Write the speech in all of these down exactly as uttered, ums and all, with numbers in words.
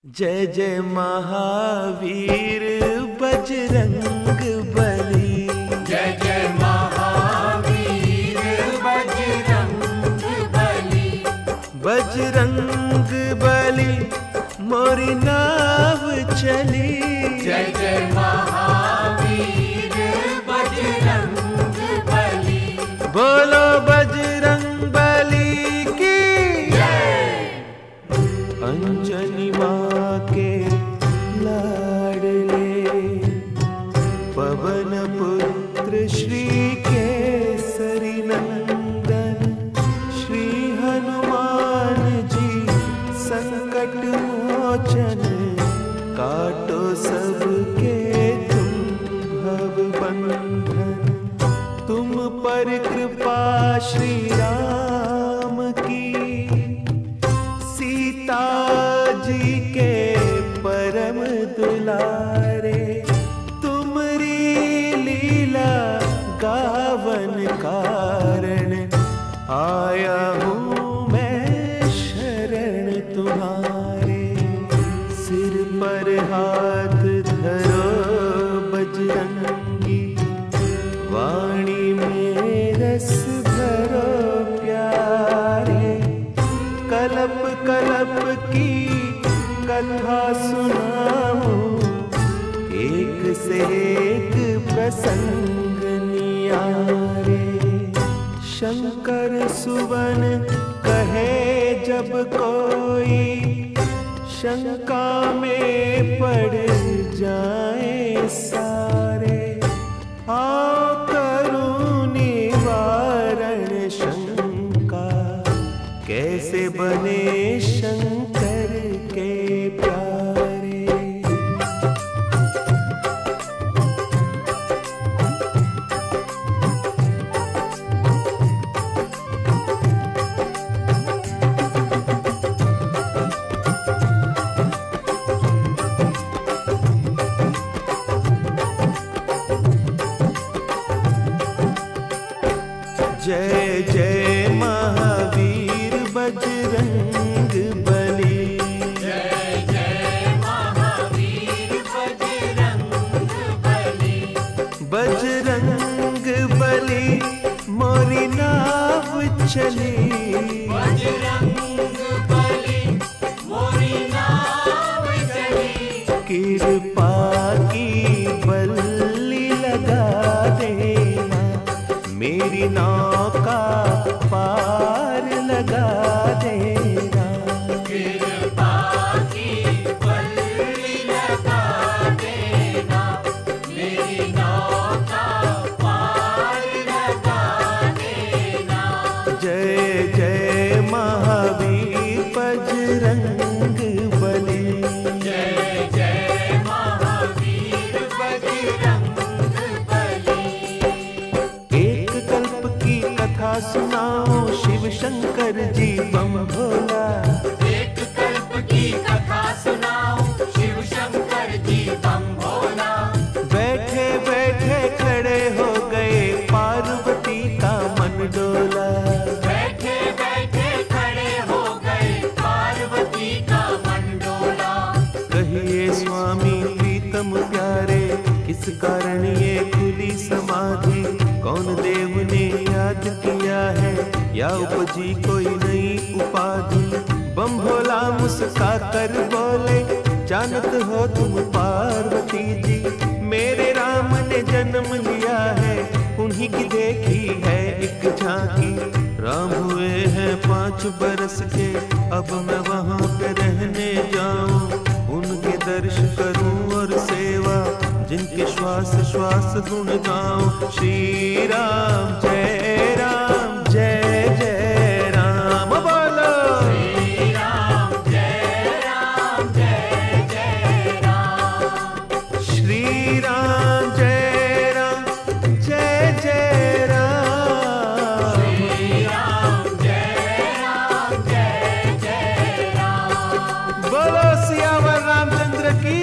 जय जय महावीर बजरंग बली, जय जय महावीर बजरंग बली, बजरंग बली मोरी नाव चली। जय जय महावीर बजरंग बली, बोलो बजरंग बली की जय। अंजनी माँ के लाडले पवन पुत्र श्री केसरी नंदन श्री हनुमान जी संकट मोचन काटो सबके तुम भव बंधन। तुम पर कृपा श्री राम की, सीता जी के परम दुलारे, तुमरी लीला गावन कारण आया हूँ मैं शरण तुम्हारे। सिर पर हाथ धरो बजरंगी, वाणी में रस भरो प्यारे। कलप कलप की कथा सुनाऊं, एक से एक प्रसंग नियारे। शंकर सुवन कहे जब कोई, शंका में पड़ जाए सारे। आओ करूं निवारण शंका, कैसे बने शंकर के प्यारे। जय जय महावीर बजरंग बली, जय जय महावीर बजरंग बली, बजरंग बली मोरी नाव चली। बजरंग बली मोरी नाव चली, कृपा की बल्ली लगा देना, मेरी नौका पार लगा देना। कृपा की बल्ली लगा देना, मेरी नौका पार लगा देना। जय जय महावीर बजरंग बली, जय जय महावीर बजरंग बली। एक कल्प की कथा सुनाओ शिव शंकर जी बम भोला। एक कल्प की कथा सुनाओ शिव शंकर जी बम भोला। बैठे बैठे खड़े हो गए पार्वती का मन डोला। बैठे बैठे खड़े हो गए पार्वती का मन डोला। कहिए स्वामी प्रीतम प्यारे, किस कारण ये खुली समाधि। कौन देव ने याद किया है, या उपजी कोई नई उपाधि। बम भोला मुस्का कर बोले, जानत हो तुम पार्वती जी। मेरे राम ने जन्म लिया है, उन्हीं की देखी है एक झांकी। राम हुए हैं पाँच बरस के, अब मैं वहाँ पे रहने जाऊं। उनके दर्श करूं और सेवा, जिनके श्वास श्वास गुण गाऊं। श्री राम जय राम जय जय राम, बोलो श्री राम जय राम जय जय राम। श्री राम जय राम जय जय राम। श्री राम जय राम जय जय राम। बोलो सियावर रामचंद्र की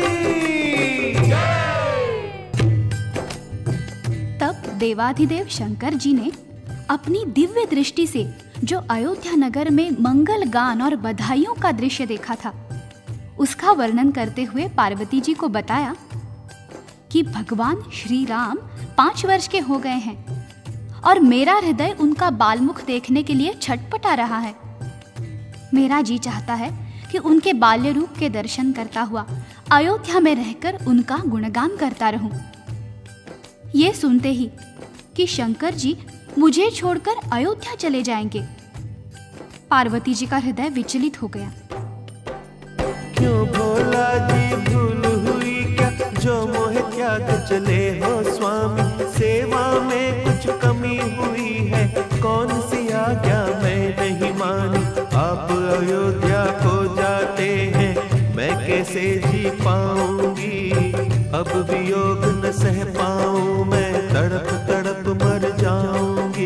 तब देवाधिदेव शंकर जी ने अपनी दिव्य दृष्टि से जो अयोध्या नगर में मंगल गान और बधाइयों का दृश्य देखा था, उसका वर्णन करते हुए पार्वती जी को बताया कि भगवान श्री राम पांच वर्ष के हो गए हैं और मेरा हृदय उनका बालमुख देखने के लिए छटपटा रहा है। मेरा जी चाहता है कि उनके बाल्य रूप के दर्शन करता हुआ अयोध्या में रहकर उनका गुणगान करता रहूं। ये सुनते ही कि शंकर जी मुझे छोड़कर अयोध्या चले जाएंगे, पार्वती जी का हृदय विचलित हो गया। क्यों भोला जी भूल हुई क्या, जो मोह त्याग चले हो स्वामी, सेवा में कुछ कमी हुई है, कौन सी आज्ञा मैं नहीं मानी। आप अयोध्या को जाते हैं, मैं कैसे जी पाऊंगी, अब वियोग न सह पाऊं, मैं तड़प तड़प मर जाऊंगी।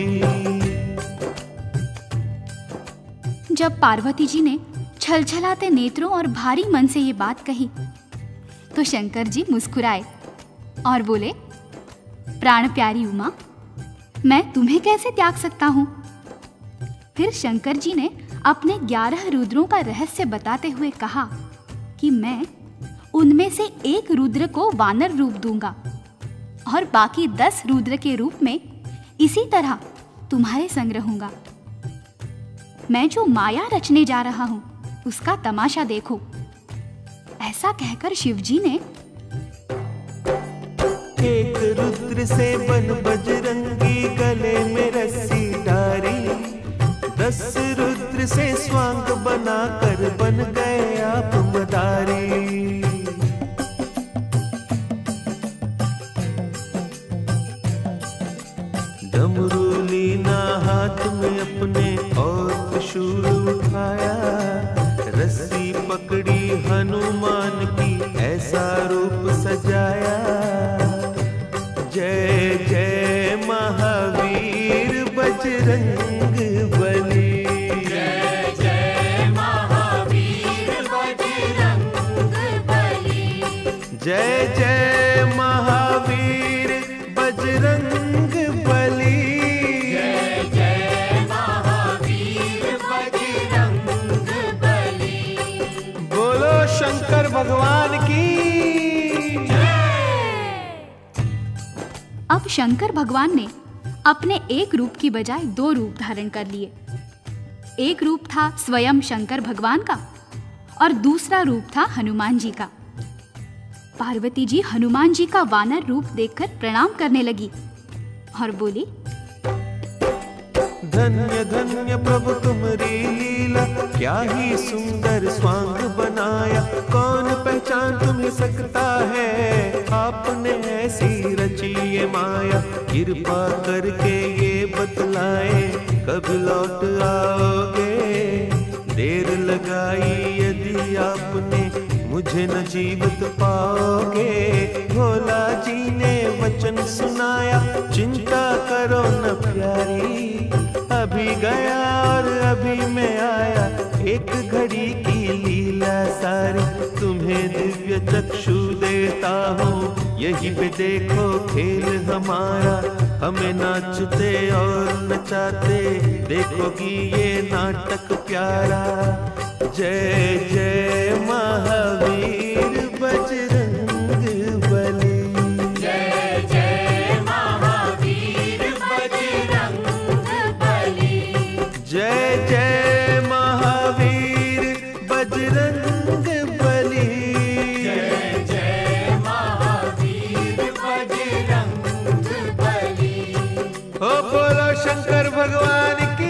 जब पार्वती जी ने छलछलाते नेत्रों और भारी मन से ये बात कही तो शंकर जी मुस्कुराए और बोले, प्राण प्यारी उमा, मैं तुम्हें कैसे त्याग सकता हूं। फिर शंकर जी ने अपने ग्यारह रुद्रों का रहस्य बताते हुए कहा कि मैं उनमें से एक रुद्र को वानर रूप दूंगा और बाकी दस रुद्र के रूप में इसी तरह तुम्हारे संग रहूंगा। मैं जो माया रचने जा रहा हूं उसका तमाशा देखो। ऐसा कहकर शिवजी ने एक रुद्र से बन बजरंगी, गले में रस्सी डारी, दस रुद्र से स्वांग बनाकर बन गए आप मदारी। डमरू लीना हाथ में अपने और त्रिशूल उठाया, रस्सी पकड़ी हनुमान की ऐसा रूप सजाया। जय जय महावीर बजरंग बली, जय जय महावीर बजरंग बली, जय जय महावीर बजरंग बली, जय जय महावीर बजरंग बली। बोलो शंकर भगवान की। अब शंकर भगवान ने अपने एक रूप की बजाय दो रूप धारण कर लिए। एक रूप था स्वयं शंकर भगवान का और दूसरा रूप था हनुमान जी का। पार्वती जी हनुमान जी का वानर रूप देखकर प्रणाम करने लगी और बोली, धन्य धन्य प्रभु तुम्हारी लीला, क्या ही सुंदर स्वांग बनाया, कौन पहचान तुम्हें सकता है, आपने ऐसी रची ये माया। कृपा करके ये बतलाए, कब लौट आओगे, देर लगाई यदि आपने, मुझे न जीवित पाओगे। भोला जी ने वचन सुनाया, चिंता करो न प्यारी, अभी गया और अभी मैं आया, एक घड़ी की लीला सारी। तुम्हें दिव्य चक्षु देता हूँ, यही पे देखो खेल हमारा, हमें नाचते और नचाते देखोगी ये नाटक प्यारा। जय जय महावीर बजरंग बली, जय जय महावीर बजरंग बली, जय जय महावीर बजरंग बली, जय जय महावीर बजरंग बली। ओ बोलो शंकर भगवान की।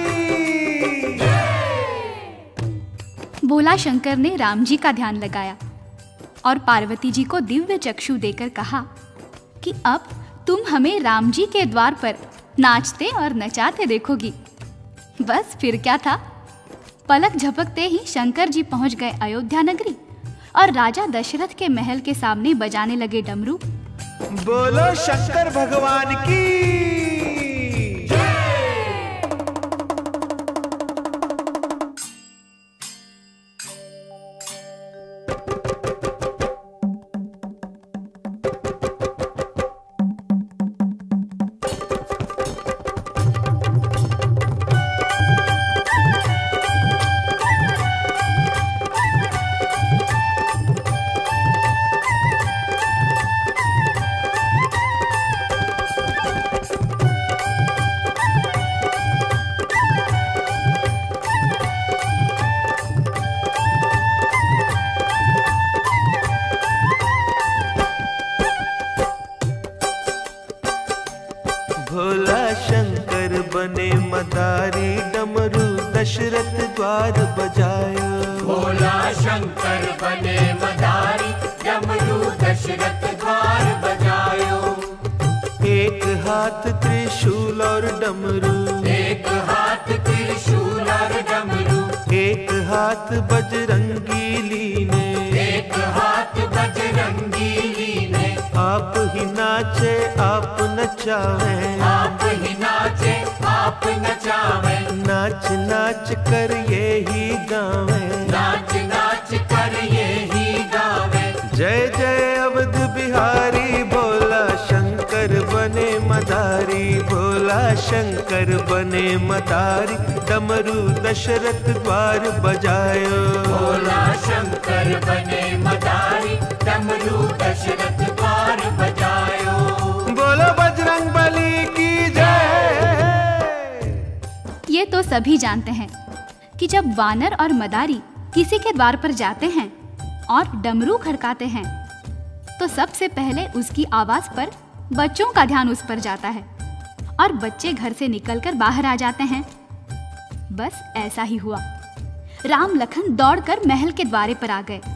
बोला शंकर ने राम जी का ध्यान लगाया और पार्वती जी को दिव्य चक्षु देकर कहा कि अब तुम हमें राम जी के द्वार पर नाचते और नचाते देखोगी। बस फिर क्या था, पलक झपकते ही शंकर जी पहुंच गए अयोध्या नगरी और राजा दशरथ के महल के सामने बजाने लगे डमरू। बोलो शंकर भगवान की। द्वार बजायो। भोला शंकर बने मदारी, डमरू दशरथ द्वार बजायो। एक हाथ त्रिशूल और डमरू, एक हाथ त्रिशूल और डमरू, एक हाथ बजरंगी लीने, एक हाथ बजरंगी लीने। आप ही नाचे आप नचावे, आप ही नाचे आप नचावे, नाच नाच कर ये ही गावे, नाच नाच कर ये ही गावे। जय जय अवध बिहारी, भोला शंकर बने मदारी, भोला शंकर बने मदारी, डमरू दशरथ द्वार बजायो। भोला शंकर बने मदारी, डमरू दशरथ द्वार बजायो। बोलो बजरंग बली की जय। ये तो सभी जानते हैं कि जब वानर और मदारी किसी के द्वार पर जाते हैं और डमरू खड़काते हैं तो सबसे पहले उसकी आवाज पर बच्चों का ध्यान उस पर जाता है और बच्चे घर से निकलकर बाहर आ जाते हैं। बस ऐसा ही हुआ। राम लखन दौड़कर महल के द्वारे पर आ गए।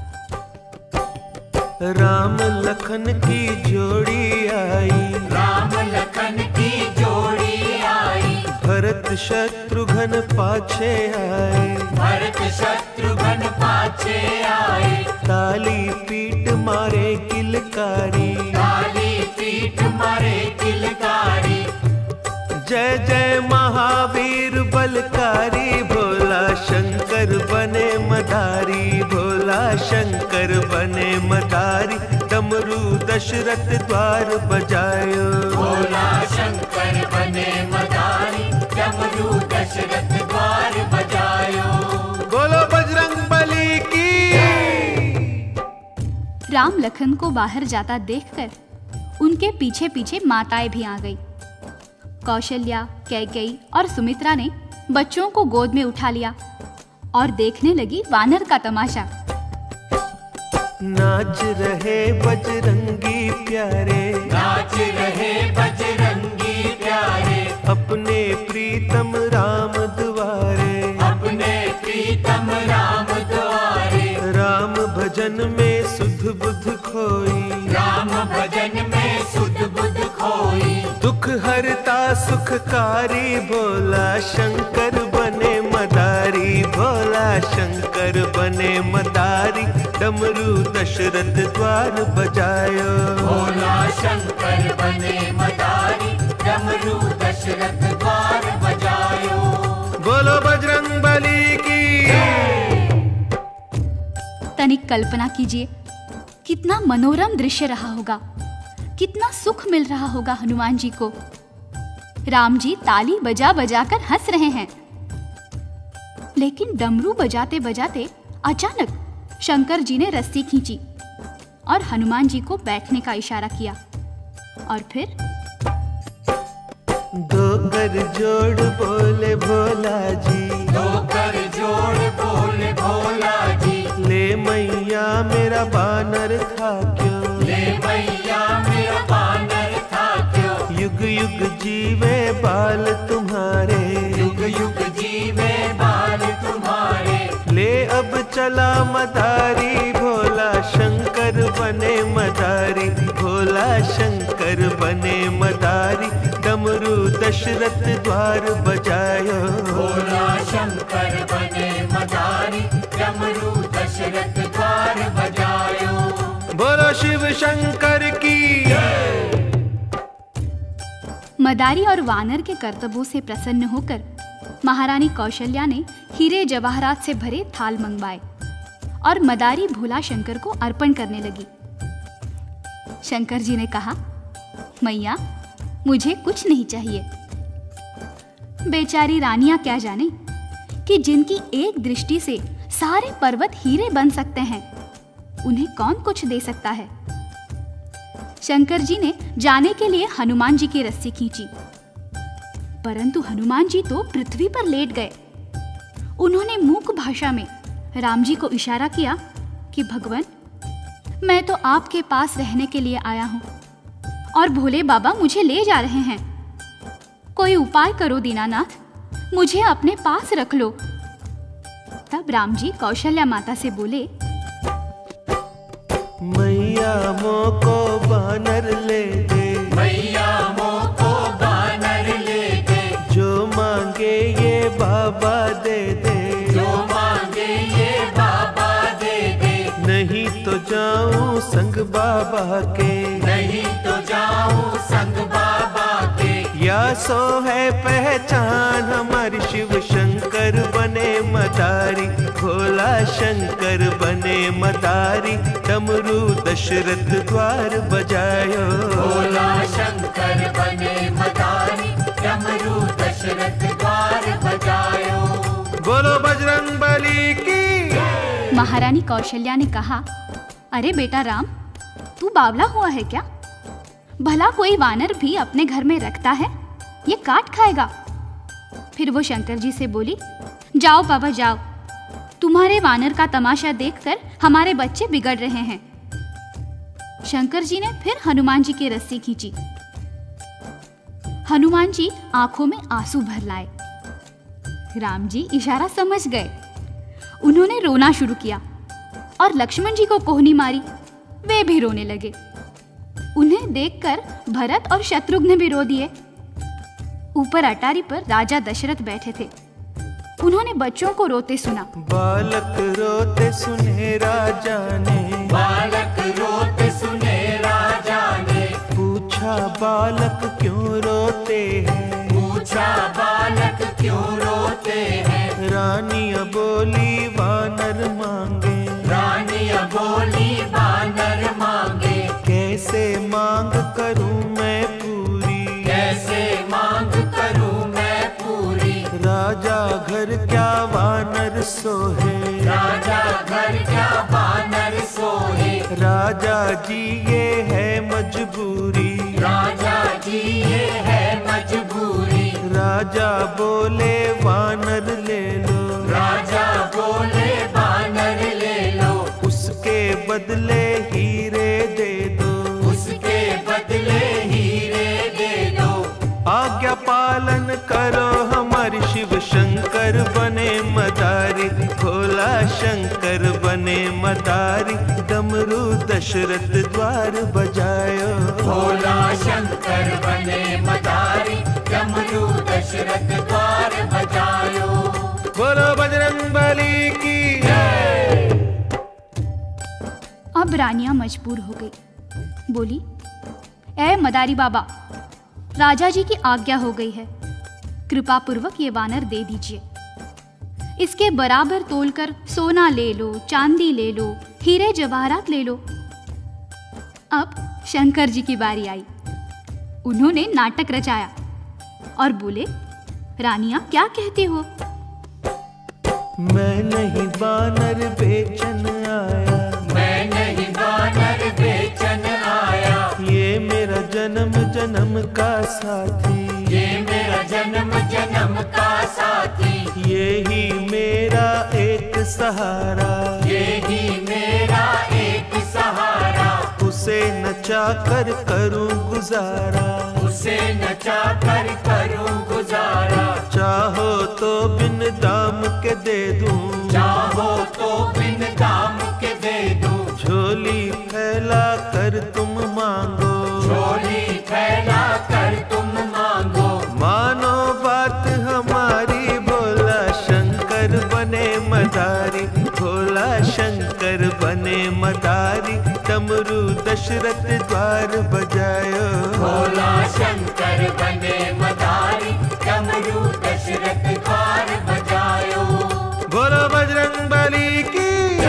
राम लखन की जोड़ी आई, राम लखन की जोड़ी आई, भरत शत्रुघ्न पाछे आए, भरत शत्रुघ्न पाछे आए। ताली पीट मारे किलकारी, काली पीठ मारे किलकारी। जय जय महावीर बलकारी, भोला शंकर बने मदारी, भोला शंकर बने मदारी, डमरू दशरथ द्वार बजायो। भोला शंकर बने मदारी, डमरू दशरथ द्वार बजायो। बोलो बजरंग बली की। राम लखन को बाहर जाता देखकर उनके पीछे पीछे माताएं भी आ गई। कौशल्या, कैकेयी और सुमित्रा ने बच्चों को गोद में उठा लिया और देखने लगी वानर का तमाशा। नाच रहे बजरंगी प्यारे, नाच रहे बजरंगी प्यारे, अपने प्रीतम राम द्वारे, अपने प्रीतम राम द्वारे। राम भजन में सुध बुध खोई, राम भजन में सुध बुध खोई। दुख हरता सुखकारी, भोला शंकर बने मदारी, भोला शंकर बने मदारी, डमरू दशरथ द्वार बजायो। भोला शंकर बने मदारी, डमरू दशरथ द्वार बजायो। बोलो बजरंग बली की। तनिक कल्पना कीजिए कितना मनोरम दृश्य रहा होगा, कितना सुख मिल रहा होगा हनुमान जी को। राम जी ताली बजा बजा कर हंस रहे हैं, लेकिन डमरू बजाते बजाते अचानक शंकर जी ने रस्सी खींची और हनुमान जी को बैठने का इशारा किया और फिर दो कर जोड़ बोले भोला जी, दो कर जोड़ बोले भोला जी। ले मैया मेरा बानर था क्यों, ले मैया मेरा बानर था क्यों। युग युग जीवे बाल तुम्हारे, युग युग जीवे बाल तुम्हारे। ले अब चला मदारी, भोला शंकर बने मदारी, भोला शंकर बने मदारी, डमरू दशरथ द्वार बजायो। भोला शंकर बने मदारी, डमरू दशरथ द्वार बजायो। बोलो शिव शंकर की। मदारी और वानर के कर्तव्यों से प्रसन्न होकर महारानी कौशल्या ने हीरे जवाहरात से भरे थाल मंगवाए और मदारी भोला शंकर को अर्पण करने लगी। शंकर जी ने कहा, मैया मुझे कुछ नहीं चाहिए। बेचारी रानियां क्या जाने कि जिनकी एक दृष्टि से सारे पर्वत हीरे बन सकते हैं, उन्हें कौन कुछ दे सकता है। शंकर जी ने जाने के लिए हनुमान जी की रस्सी खींची, परंतु हनुमान जी तो पृथ्वी पर लेट गए। उन्होंने मूक भाषा में राम जी को इशारा किया कि भगवान, मैं तो आपके पास रहने के लिए आया हूं और भोले बाबा मुझे ले जा रहे हैं। कोई उपाय करो दीनानाथ, मुझे अपने पास रख लो। तब राम जी कौशल्या माता से बोले, मैया मोको बानर ले दे, मैया मोको बानर ले दे, जो मांगे ये बाबा दे दे, जो मांगे ये बाबा दे दे, नहीं तो जाऊं संग बाबा के, नहीं तो जाऊं संग बाबा के। या सो है पहचान हमारी शिव शंकर बने मदारी, भोला शंकर बने मदारी, डमरू दशरथ द्वार बजायो, भोला शंकर बने मदारी, डमरू दशरथ द्वार बजायो। बोलो बजरंग बली की। महारानी कौशल्या ने कहा, अरे बेटा राम, तू बावला हुआ है क्या? भला कोई वानर भी अपने घर में रखता है? ये काट खाएगा। फिर वो शंकर जी से बोली, जाओ बाबा जाओ, तुम्हारे वानर का तमाशा देखकर हमारे बच्चे बिगड़ रहे हैं। शंकर जी ने फिर हनुमान जी की रस्सी खींची। हनुमान जी आंखों में आंसू भर लाए। राम जी इशारा समझ गए। उन्होंने रोना शुरू किया और लक्ष्मण जी को कोहनी मारी। वे भी रोने लगे। उन्हें देखकर भरत और शत्रुघ्न भी रो दिए। ऊपर अटारी पर राजा दशरथ बैठे थे। उन्होंने बच्चों को रोते सुना। बालक रोते सुने राजा ने, बालक रोते सुने राजा ने, पूछा बालक क्यों रोते हैं, पूछा बालक क्यों रोते हैं। रानिया बोली वानर मांगे, रानिया बोली वानर मांगे, कैसे मांग करूं मैं पूरी, कैसे मांग करूं मैं पूरी। राजा घर क्या वानर सोहे, राजा घर क्या वानर सोहे, राजा जी ये है मजबूरी, राजा जी ये है मजबूरी। राजा बोले वानर ले लो, राजा बोले वानर ले लो, उसके बदले हीरे दे दो, उसके बदले हीरे दे दो। आज्ञा पालन करो हमारी शिव शंकर बने मदारी, भोला शंकर बने मदारी, डमरू दशरथ द्वार बजायो, भोला शंकर बने मदारी, डमरू दशरथ द्वार बजायो। बोलो बजरंग बली की। अब रानियां मजबूर हो गई। बोली, ए मदारी बाबा, राजा जी की आज्ञा हो गई है, कृपा पूर्वक ये वानर दे दीजिए। इसके बराबर तोलकर सोना ले लो, चांदी ले लो, हीरे जवाहरात ले लो। अब शंकर जी की बारी आई। उन्होंने नाटक रचाया और बोले, रानियां क्या कहती हो? मैं नहीं वानर बेचन आया, मैं नहीं वानर बेचन आया, ये मेरा जन्म जन्म का साथी, ये मेरा जन्म जन्म का साथी, ये ही मेरा एक सहारा, ये ही मेरा एक सहारा। उसे नचा कर करूं गुजारा, उसे नचा कर करूं गुजारा। चाहो तो बिन दाम के दे दूं, चाहो तो बिन दाम के दे दूं, झोली फैला कर तुम मांगो, झोली फैला कर तुम मांगो। मानो बात हमारी, भोला शंकर बने मदारी, भोला शंकर बने मदारी, डमरू दशरथ द्वार बजायो, भोला शंकर बने मदारी, डमरू दशरथ द्वार बजायो। बोलो बजरंग बली की।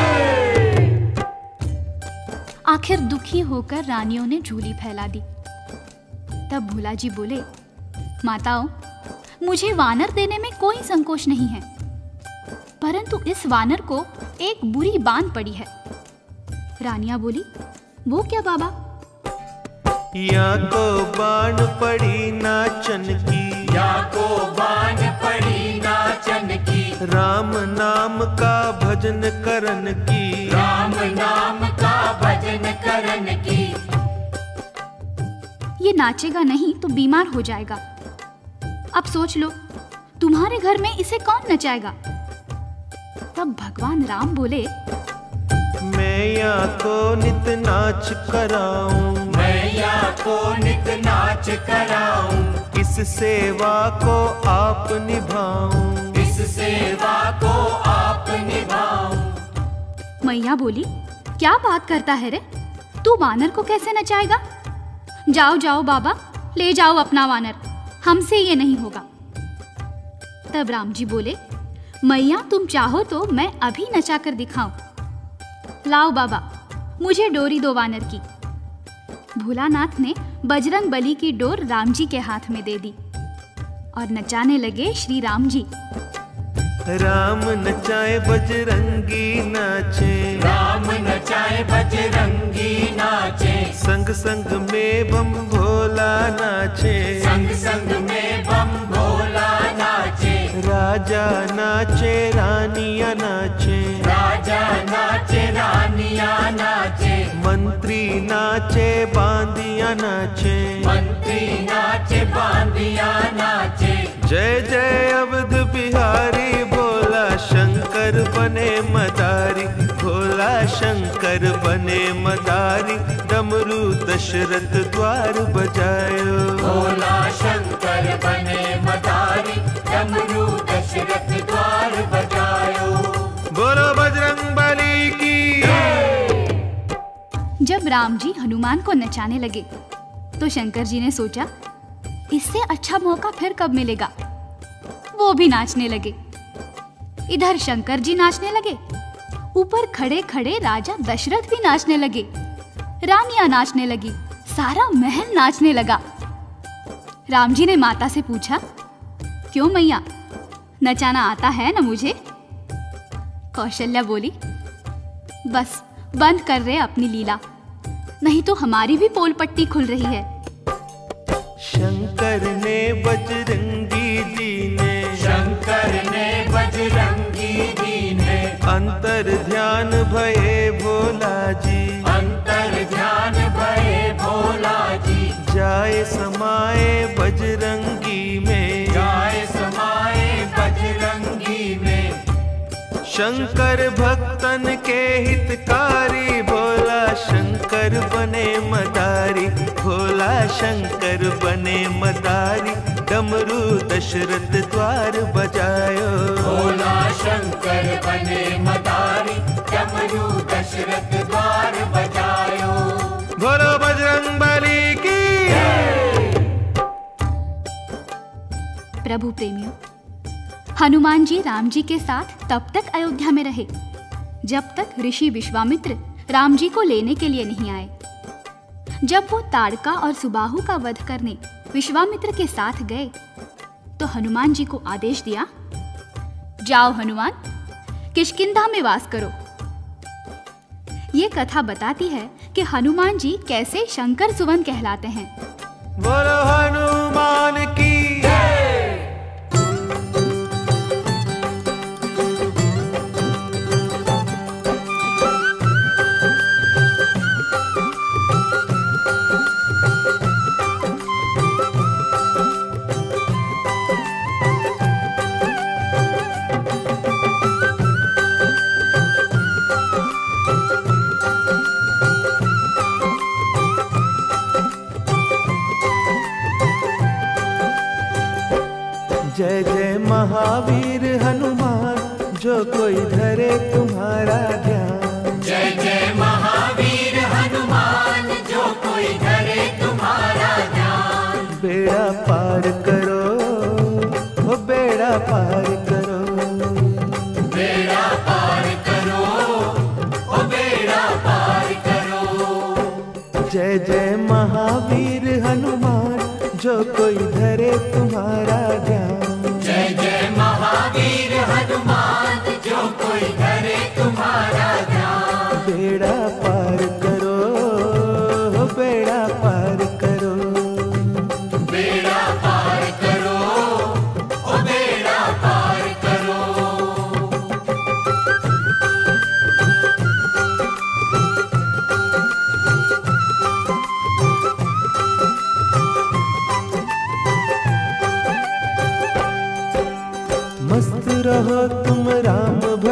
आखिर दुखी होकर रानियों ने झोली फैला दी। तब भोला जी बोले, माताओं, मुझे वानर देने में कोई संकोच नहीं है, परंतु इस वानर को एक बुरी बान पड़ी है। रानियां बोली, वो क्या बाबा? या को बाण पड़ी नाचन की, या को बान पड़ी नाचन की, राम नाम का भजन करन की, राम नाम का भजन करन की। ये नाचेगा नहीं तो बीमार हो जाएगा। अब सोच लो, तुम्हारे घर में इसे कौन नचाएगा? तब भगवान राम बोले, मैया को नित नाच कराऊं, मैया को नित नाच कराऊं, इस सेवा को आप निभाऊं, इस सेवा को आप निभाऊं। मैया बोली, क्या बात करता है रे, तू वानर को कैसे नचाएगा? जाओ जाओ बाबा, ले जाओ अपना वानर, हमसे ये नहीं होगा। तब राम जी बोले, मैया तुम चाहो तो मैं अभी नचा कर दिखाऊं। लाओ बाबा, मुझे डोरी दो वानर की। भोलानाथ ने बजरंग बली की डोर राम जी के हाथ में दे दी और नचाने लगे श्री राम जी। राम नचाए बजरंगी नाचे, राम नचाए बजरंगी नाचे, संग संग में बम भोला नाचे, संग संग में बम भोला नाचे, राजा नाचे रानिया नाचे, राजा नाचे रानिया नाचे, मंत्री नाचे बांदिया नाचे, मंत्री नाचे बांदिया नाचे। जय जय अवध बिहारी, भोला शंकर बने मदारी, भोला शंकर बने मदारी, डमरू दशरथ द्वार बजायो, भोला शंकर बने मदारी, डमरू दशरथ द्वार बजायो। बोलो बजरंग बली की। जब राम जी हनुमान को नचाने लगे तो शंकर जी ने सोचा, इससे अच्छा मौका फिर कब मिलेगा। वो भी नाचने लगे। इधर शंकर जी नाचने लगे, ऊपर खड़े खड़े राजा दशरथ भी नाचने लगे, रानियां नाचने लगी, सारा महल नाचने लगा। राम जी ने माता से पूछा, क्यों मैया, नचाना आता है ना मुझे? कौशल्या बोली, बस बंद कर रहे अपनी लीला, नहीं तो हमारी भी पोल पट्टी खुल रही है। शंकर ने बजरंगी दीने, शंकर ने बजरंगी दीने, अंतर ध्यान भये भोला जी, अंतर ध्यान भये भोला जी, जाए समाए बजरंगी में, जाए समाए बजरंगी में। शंकर भक्तन के हितकारी, भोला शंकर बने मदारी, भोला शंकर बने मदारी, डमरू दशरथ द्वार बजायो, भोला शंकर बने मदारी, डमरू दशरथ द्वार बजायो। बोलो बजरंग बली की। प्रभु प्रेमियों, हनुमान जी राम जी के साथ तब तक अयोध्या में रहे जब तक ऋषि विश्वामित्र राम जी को लेने के लिए नहीं आए। जब वो ताड़का और सुबाहु का वध करने विश्वामित्र के साथ गए तो हनुमान जी को आदेश दिया, जाओ हनुमान, किष्किंधा में वास करो। ये कथा बताती है कि हनुमान जी कैसे शंकर सुवन कहलाते हैं। बोलो हनुमान की। जय जय महावीर हनुमान, जो कोई धरे तुम्हारा ध्यान, जय जय महावीर हनुमान, जो कोई धरे तुम्हारा ध्यान। बेड़ा पार करो, हो बेड़ा पार करो, बेड़ा पार करो, ओ बेड़ा पार करो। जय जय महावीर हनुमान, जो कोई धरे तुम्हारा ध्यान, जय जय महावीर हनुमान, जो कोई धरे तुम्हारा ध्यान। बेड़ा पार करो, हो बेड़ा पार करो, बेड़ा पार करो, ओ बेड़ा पार करो।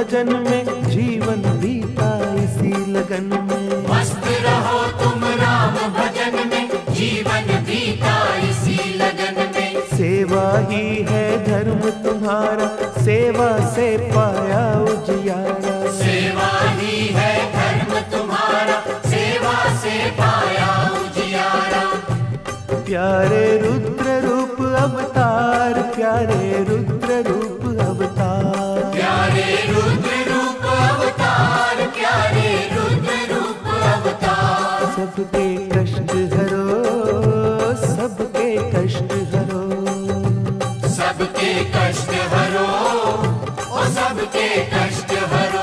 भजन में, जीवन बीता इसी लगन में। मस्त रहो तुम राम भजन में, जीवन बीता इसी लगन में। सेवा ही है धर्म तुम्हारा, सेवा से पाया उजियारा। सेवा ही है धर्म तुम्हारा, सेवा से पाया उजियारा। प्यारे रुद्र रूप अवतार, प्यारे रुद्र रूप अवतार, प्यारे रुद्र रूप अवतार, प्यारे रुद्र रूप अवतार। सबके कष्ट हरो, सबके कष्ट हरो, सबके कष्ट हरो, ओ सबके कष्ट हरो।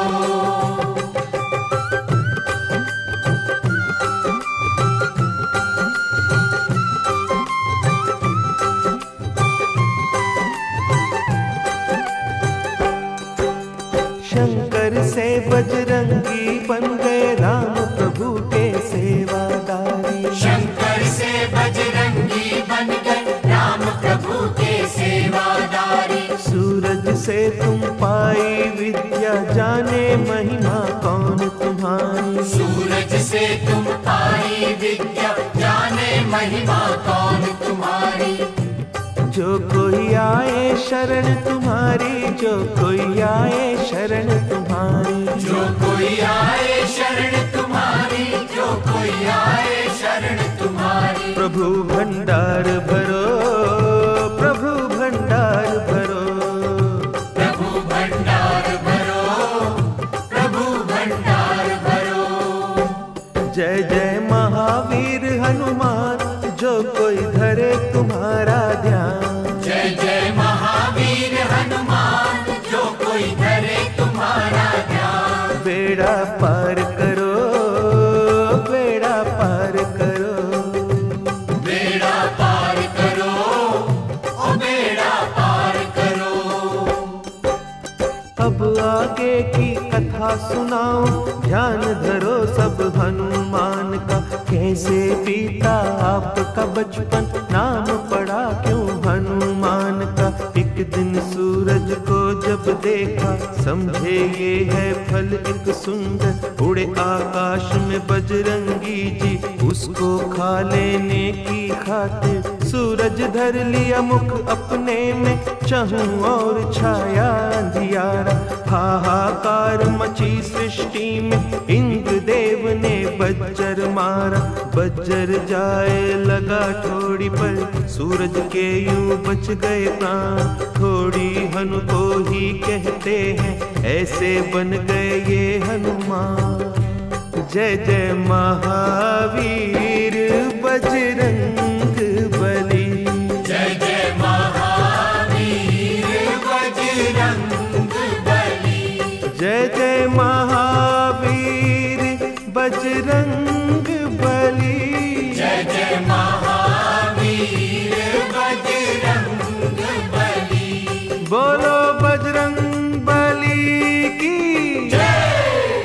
शंकर से बजरंगी बन गए राम प्रभु के सेवादारी। शंकर से बजरंगी बन गए राम प्रभु के सेवादारी। सूरज से तुम पाई विद्या, जाने महिमा कौन तुम्हारी। सूरज से तुम पाई विद्या, जाने महिमा कौन तुम्हारी। जो कोई आए शरण तुम्हारी, जो कोई आए शरण तुम्हारी, जो कोई आए शरण तुम्हारी, जो कोई आए शरण तुम्हारी। प्रभु भंडार भरो, प्रभु भंडार भरो, प्रभु भंडार भरो, प्रभु भंडार भरो। जय जय महावीर हनुमान, जो कोई धरे तुम्हारा ध्यान। जय जय महावीर हनुमान, जो कोई धरे तुम्हारा ध्यान। बेड़ा पार करो, बेड़ा पार करो, बेड़ा पार करो, ओ बेड़ा पार करो। अब आगे की कथा सुनाओ, ध्यान धरो सब हनुमान का। कैसे बीता आपका बचपन, नाम पड़ा क्यों हनुमान का। एक दिन सूरज को जब देखा, समझे ये है फल एक सुंदर। उड़े आकाश में बजरंगी जी, उसको खा लेने की खातिर। सूरज धर लिया मुख अपने में, चहूं और छाया अंधियारा। हाहाकार मची सृष्टि में, इंद्र देव ने बज्जर मारा। बज्जर जाए लगा ठोड़ी पर, सूरज के यूं बच गए प्राण। ठोड़ी हनु को ही कहते हैं, ऐसे बन गए ये हनुमान। जय जय महावीर बजरंग बली, जय जय महावीर बजरंग बली। जय जय महावीर बजरंग बली, जय जय महावीर बजरंग बली। बोलो बजरंग बली की जय।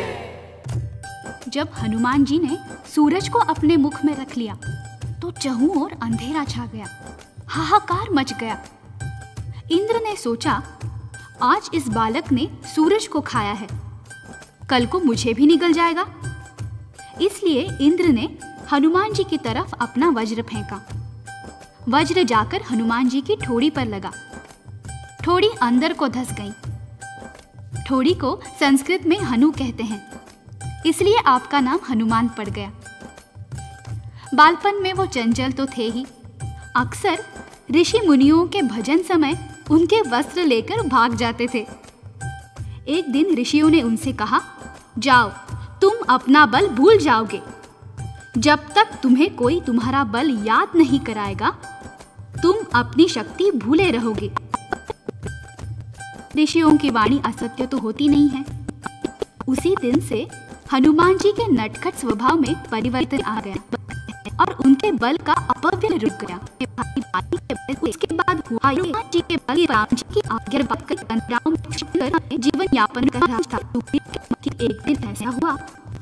जब हनुमान जी ने सूरज को अपने मुख में रख लिया तो चहु ओर अंधेरा छा गया, हाहाकार मच गया। इंद्र ने सोचा, आज इस बालक ने सूरज को खाया है, कल को मुझे भी निगल जाएगा। इसलिए इंद्र ने हनुमान जी की तरफ अपना वज्र फेंका। वज्र जाकर हनुमान जी की ठोड़ी पर लगा। ठोड़ी अंदर को धंस गई। ठोड़ी को संस्कृत में हनु कहते हैं, इसलिए आपका नाम हनुमान पड़ गया। बालपन में वो चंचल तो थे ही, अक्सर ऋषि मुनियों के भजन समय उनके वस्त्र लेकर भाग जाते थे। एक दिन ऋषियों ने उनसे कहा, जाओ, तुम अपना बल भूल जाओगे। जब तक तुम्हें कोई तुम्हारा बल याद नहीं कराएगा, तुम अपनी शक्ति भूले रहोगे। ऋषियों की वाणी असत्य तो होती नहीं है। उसी दिन से हनुमान जी के नटखट स्वभाव में परिवर्तन आ गया और उनके बल का अपव्यय रुक गया। इसके बाद हुआ हनुमान जी के बल राम जी की आज्ञा पाकर जीवन यापन कर रहा था। एक दिन ऐसा हुआ,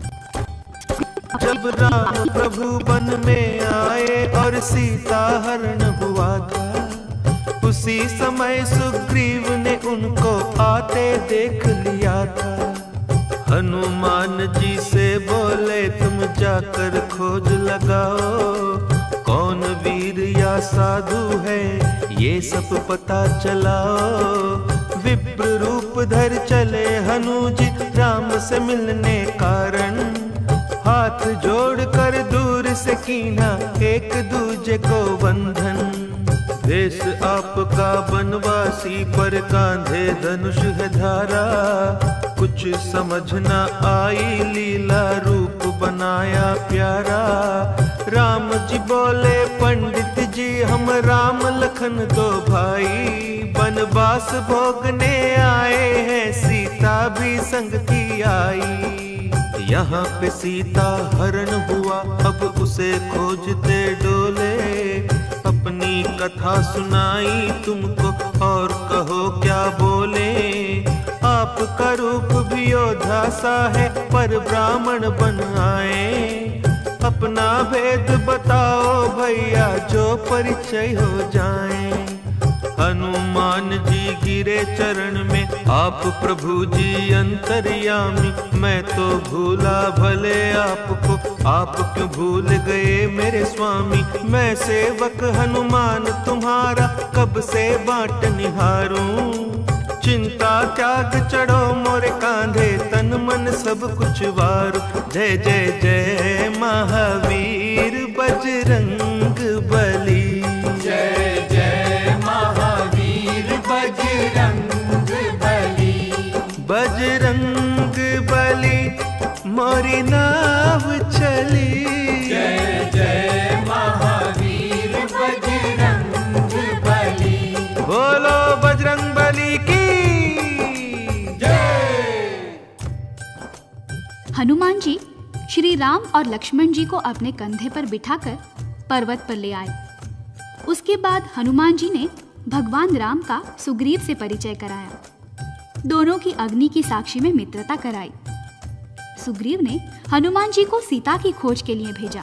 जब राम प्रभु वन में आए और सीता हरण हुआ था। उसी समय सुग्रीव ने उनको आते देख लिया था। हनुमान जी से बोले तुम जाकर खोज लगाओ, कौन वीर या साधु है ये सब पता चलाओ। विप्र रूप धर चले हनुज राम से मिलने कारण, हाथ जोड़ कर दूर से कीना एक दूजे को बंधन। देश आपका बनवासी पर कांधे धनुष है धारा, कुछ समझ न आई लीला रूप बनाया प्यारा। राम जी बोले पंडित जी हम राम लखन दो भाई, बनवास भोगने आए हैं सीता भी संग की आई। यहाँ पे सीता हरण हुआ अब उसे खोजते डोले, अपनी कथा सुनाई तुमको और कहो क्या बोले। आपका रूप भी योद्धा सा है पर ब्राह्मण बन आए, अपना भेद बताओ भैया जो परिचय हो जाए। हनुमान जी गिरे चरण में आप प्रभु जी अंतर्यामी, मैं तो भूला भले आपको आप क्यों भूल गए मेरे स्वामी। मैं सेवक हनुमान तुम्हारा कब से बाट निहारूं, चिंता त्याग चढ़ो मोरे कांधे तन मन सब कुछ वारू। जय जय जय महावीर बजरंग बली, जय जय महावीर बजरंग बली। बजरंग बली मोरी नाव चली, जय जय महावीर बजरंग बली। बोलो बजरंग बली की जय। हनुमान जी श्री राम और लक्ष्मण जी को अपने कंधे पर बिठाकर पर्वत पर ले आए। उसके बाद हनुमान जी ने भगवान राम का सुग्रीव से परिचय कराया, दोनों की अग्नि की साक्षी में मित्रता कराई। सुग्रीव ने हनुमान जी को सीता की खोज के लिए भेजा।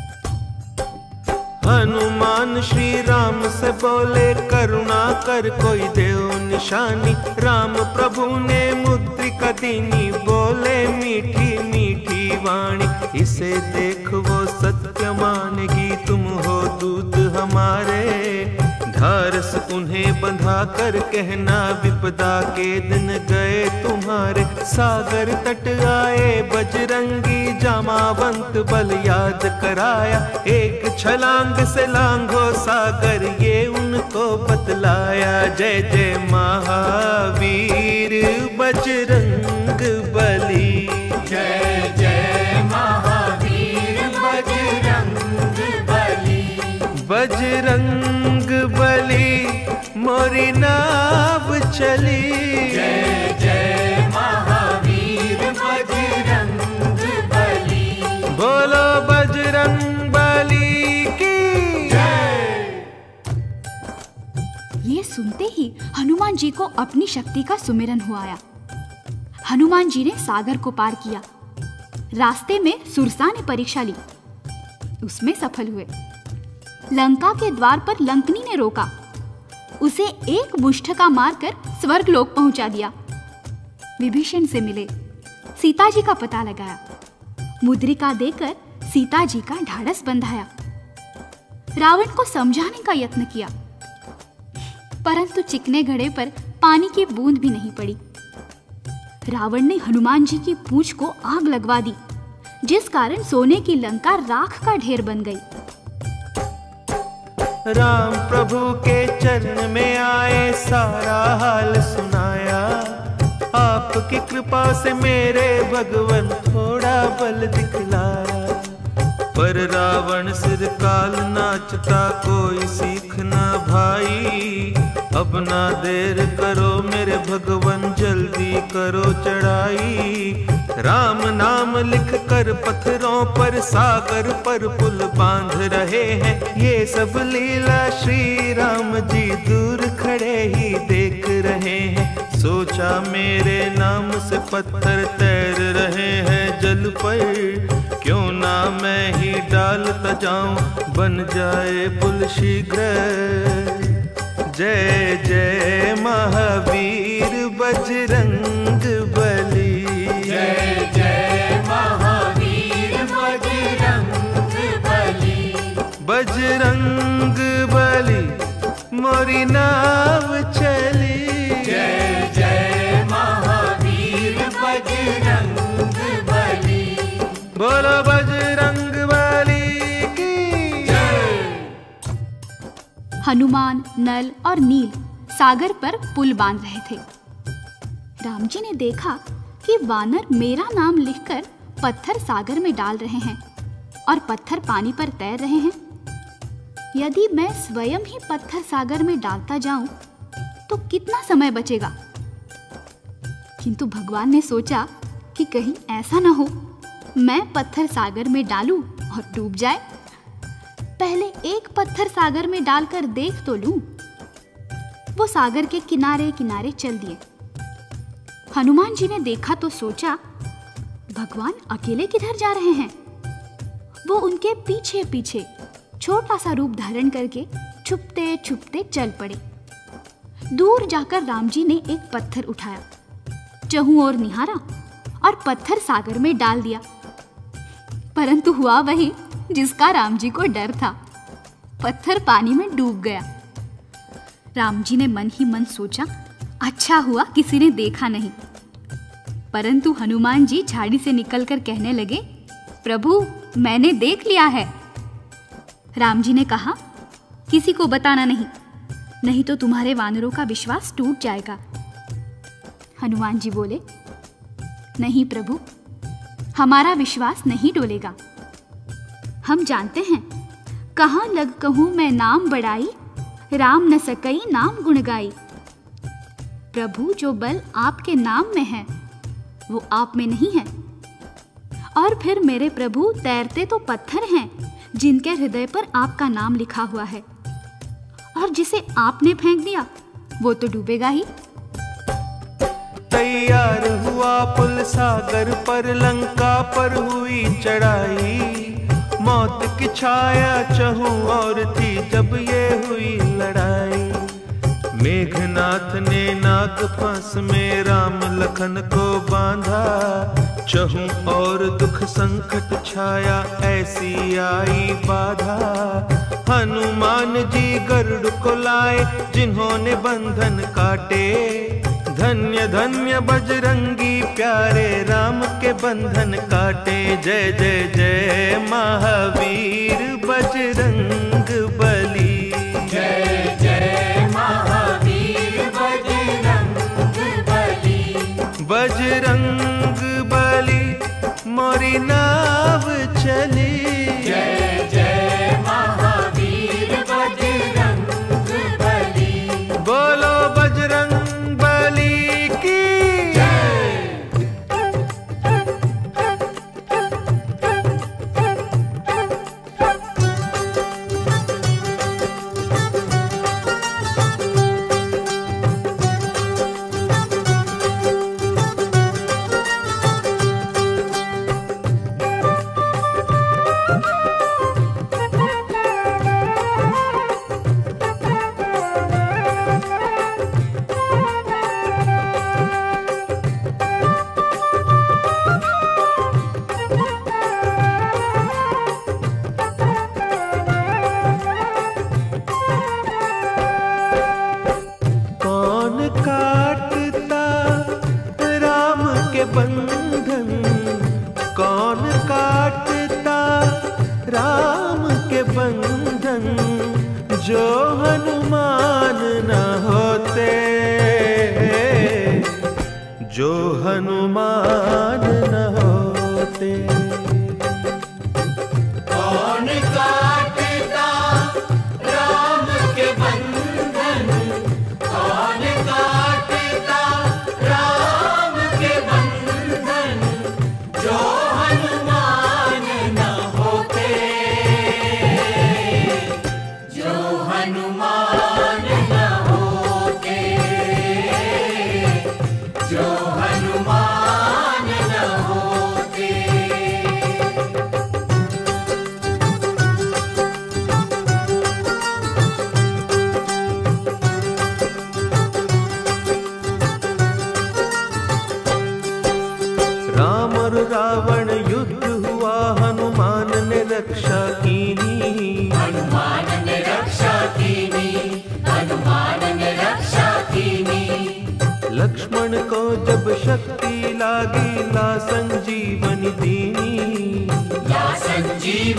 हनुमान श्री राम से बोले करुणा कर कोई देव निशानी। राम प्रभु ने मुद्रिका दीनी, बोले मीठी मीठी वाणी। इसे देख वो सत्य मानेगी, तुम हो दूत हमारे। धारस उन्हें बंधा कर कहना, विपदा के दिन गए तुम्हारे। सागर तट आए बजरंगी, जामावंत बल याद कराया। एक छलांग से लांघो सागर, ये उनको बतलाया। जय जय महावीर बजरंग बली, जय जय महावीर बजरंग बली। बजरंग बली मोरी नाव चली, जय जय महावीर बजरंग बली। बोलो बजरंग बली की जय। ये सुनते ही हनुमान जी को अपनी शक्ति का सुमिरन हुआ आया। हनुमान जी ने सागर को पार किया। रास्ते में सुरसा ने परीक्षा ली, उसमें सफल हुए। लंका के द्वार पर लंकनी ने रोका, उसे एक मुष्ठका मारकर स्वर्गलोक पहुंचा दिया। विभीषण से मिले, सीता जी का पता लगाया, मुद्रिका देकर सीता जी का ढाढ़स बंधाया। रावण को समझाने का यत्न किया, परंतु चिकने घड़े पर पानी की बूंद भी नहीं पड़ी। रावण ने हनुमान जी की पूंछ को आग लगवा दी, जिस कारण सोने की लंका राख का ढेर बन गई। राम प्रभु के चरण में आए, सारा हाल सुनाया। आपकी कृपा से मेरे भगवन थोड़ा बल दिखलाया। पर रावण सिर काल नाचता, कोई सीख ना भाई। अब ना देर करो मेरे भगवन, जल्दी करो चढ़ाई। राम नाम लिख कर पत्थरों पर, सागर पर पुल बांध रहे हैं। ये सब लीला श्री राम जी दूर खड़े ही देख रहे हैं। सोचा मेरे नाम से पत्थर तैर रहे हैं जल पर, क्यों ना मैं ही डालता जाऊं, बन जाए पुल शीघ्र। जय जय महावीर बजरंग बली। जय जय महावीर बजरंग बली। बजरंग बली मोरी नाव चली। जय जय महावीर बजरंग बली। बोलो बजरंग बली की जय। हनुमान, नल और नील सागर पर पुल बांध रहे थे। राम जी ने देखा कि वानर मेरा नाम लिखकर पत्थर सागर में डाल रहे हैं और पत्थर पानी पर तैर रहे हैं। यदि मैं स्वयं ही पत्थर सागर में डालता जाऊं तो कितना समय बचेगा। किंतु भगवान ने सोचा कि कहीं ऐसा न हो मैं पत्थर सागर में डालूं और डूब जाए। पहले एक पत्थर सागर में डालकर देख तो लूं। वो सागर के किनारे किनारे चल दिए। हनुमान जी ने देखा तो सोचा भगवान अकेले किधर जा रहे हैं। वो उनके पीछे पीछे छोटा सा रूप धारण करके छुपते छुपते चल पड़े। दूर जाकर राम जी ने एक पत्थर उठाया, चहुं ओर निहारा और पत्थर सागर में डाल दिया। परंतु हुआ वही जिसका राम जी को डर था। पत्थर पानी में डूब गया। राम जी ने मन ही मन सोचा अच्छा हुआ किसी ने देखा नहीं। परंतु हनुमान जी झाड़ी से निकलकर कहने लगे प्रभु मैंने देख लिया है। राम जी ने कहा किसी को बताना नहीं, नहीं तो तुम्हारे वानरों का विश्वास टूट जाएगा। हनुमान जी बोले नहीं प्रभु, हमारा विश्वास नहीं डोलेगा। हम जानते हैं कहाँ लग कहूँ मैं नाम बढ़ाई, राम न सकई नाम गुण गाई। प्रभु जो बल आपके नाम में है वो आप में नहीं है। और फिर मेरे प्रभु तैरते तो पत्थर हैं जिनके हृदय पर आपका नाम लिखा हुआ है, और जिसे आपने फेंक दिया वो तो डूबेगा ही। तैयार हुआ पुल सागर पर, लंका पर हुई चढ़ाई। मौत की छाया चहु और थी जब ये हुई लड़ाई। मेघनाथ ने नाग फांस में राम लखन को बांधा। चहु और दुख संकट छाया ऐसी आई बाधा। हनुमान जी गरुड़ को लाए जिन्होंने बंधन काटे। धन्य धन्य बजरंगी प्यारे राम के बंधन काटे। जय जय जय महावीर बजरंग बली। जय जय महावीर बजरंग बली। बजरंग बली मोरी नाव चली। जय जय महावीर बजरंग बली। बोलो बजरंग बली की जय। बंधन कौन काटता राम के बंधन। जो हनुमान न होते, जो हनुमान न होते। कौन काटता राम के बंधन। कौन काटता राम के बंधन। जो हनुमान न होते, जो हनुमान न होते, जो हनुमान न होते।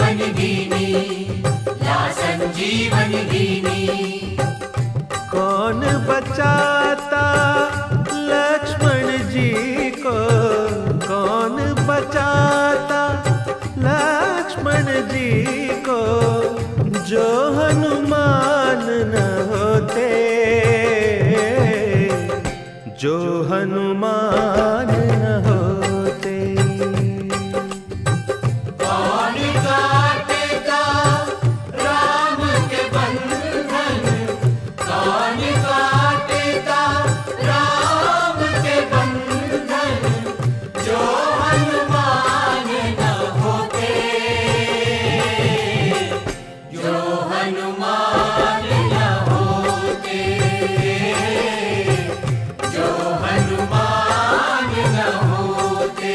संजीवन दीनी, ला संजीवन दीनी। कौन बचाता लक्ष्मण जी को, कौन बचाता लक्ष्मण जी को, जो हनुमान न होते, जो हनुमान न होते। कौन काटेगा राम के बंधन, कौन काटेगा राम के बंधन, जो हनुमान न होते, जो हनुमान न होते, जो हनुमान न होते।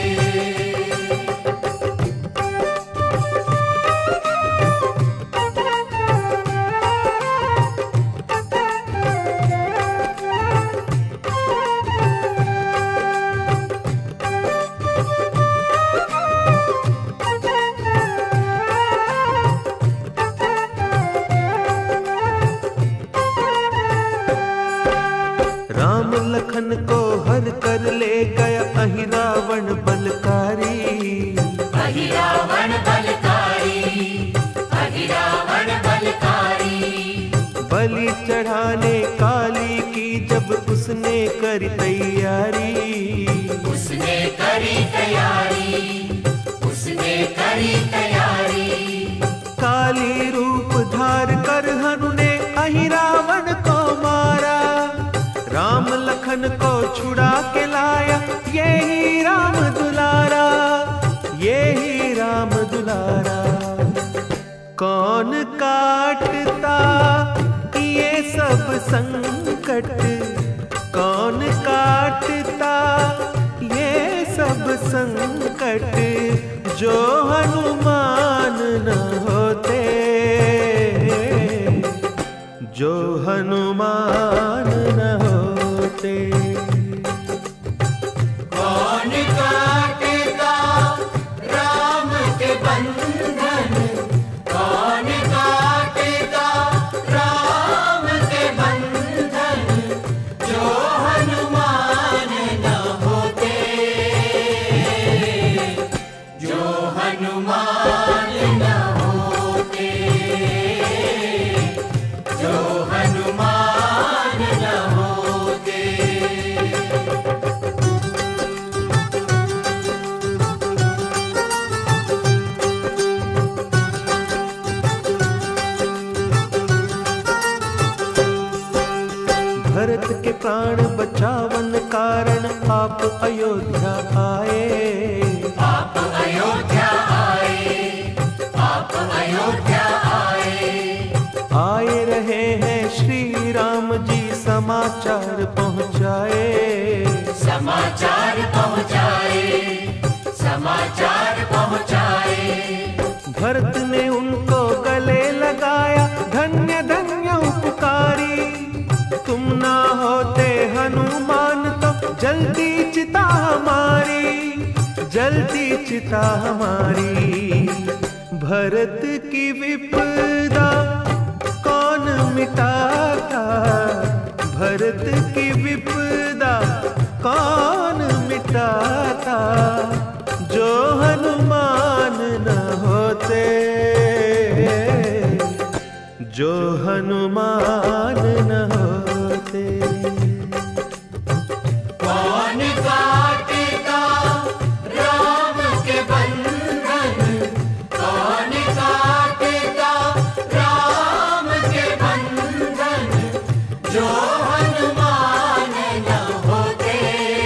राम लखन को हर कर ले गया अहि रावण बलकारी, अहि रावण बलकारी, अहि रावण बलकारी। बलि चढ़ाने काली की जब उसने करी तैयारी, उसने करी तैयारी, उसने करी तैयारी। काली रूप धार कर हनु ने अहि रावण को मारा, राम लखन को छुड़ा के लाया, यही राम दुलारा, यही राम दुलारा। कौन काटता ये सब संकट, कौन काटता ये सब संकट, जो हनुमान न होते, जो हनुमान न होते। कौन काटेगा राम के बंधन, कौन काटेगा राम के बंधन, जो हनुमान न होते, जो हनुमान न होते, जो हनुमान न होते। भरत के प्राण बचावन कारण आप अयोध्या आए, आप अयोध्या आए, आप अयोध्या आए। आए रहे हैं श्री राम जी समाचार पहुँचाए, समाचार पहुँचाए, समाचार पहुँचाए। भरत ने उनको गले लगाया, धन्य धन्य उपकारी, तुम ना होते हनुमान तो जल्दी चिता हमारी, जल्दी चिता हमारी। भरत की विपदा कौन मिटाता, भरत की विपदा कौन मिटाता, जो हनुमान न होते, जो हनुमान न होते। कौन काटेगा राम के बंधन, कौन काटेगा राम के बंधन, जो हनुमान न होते,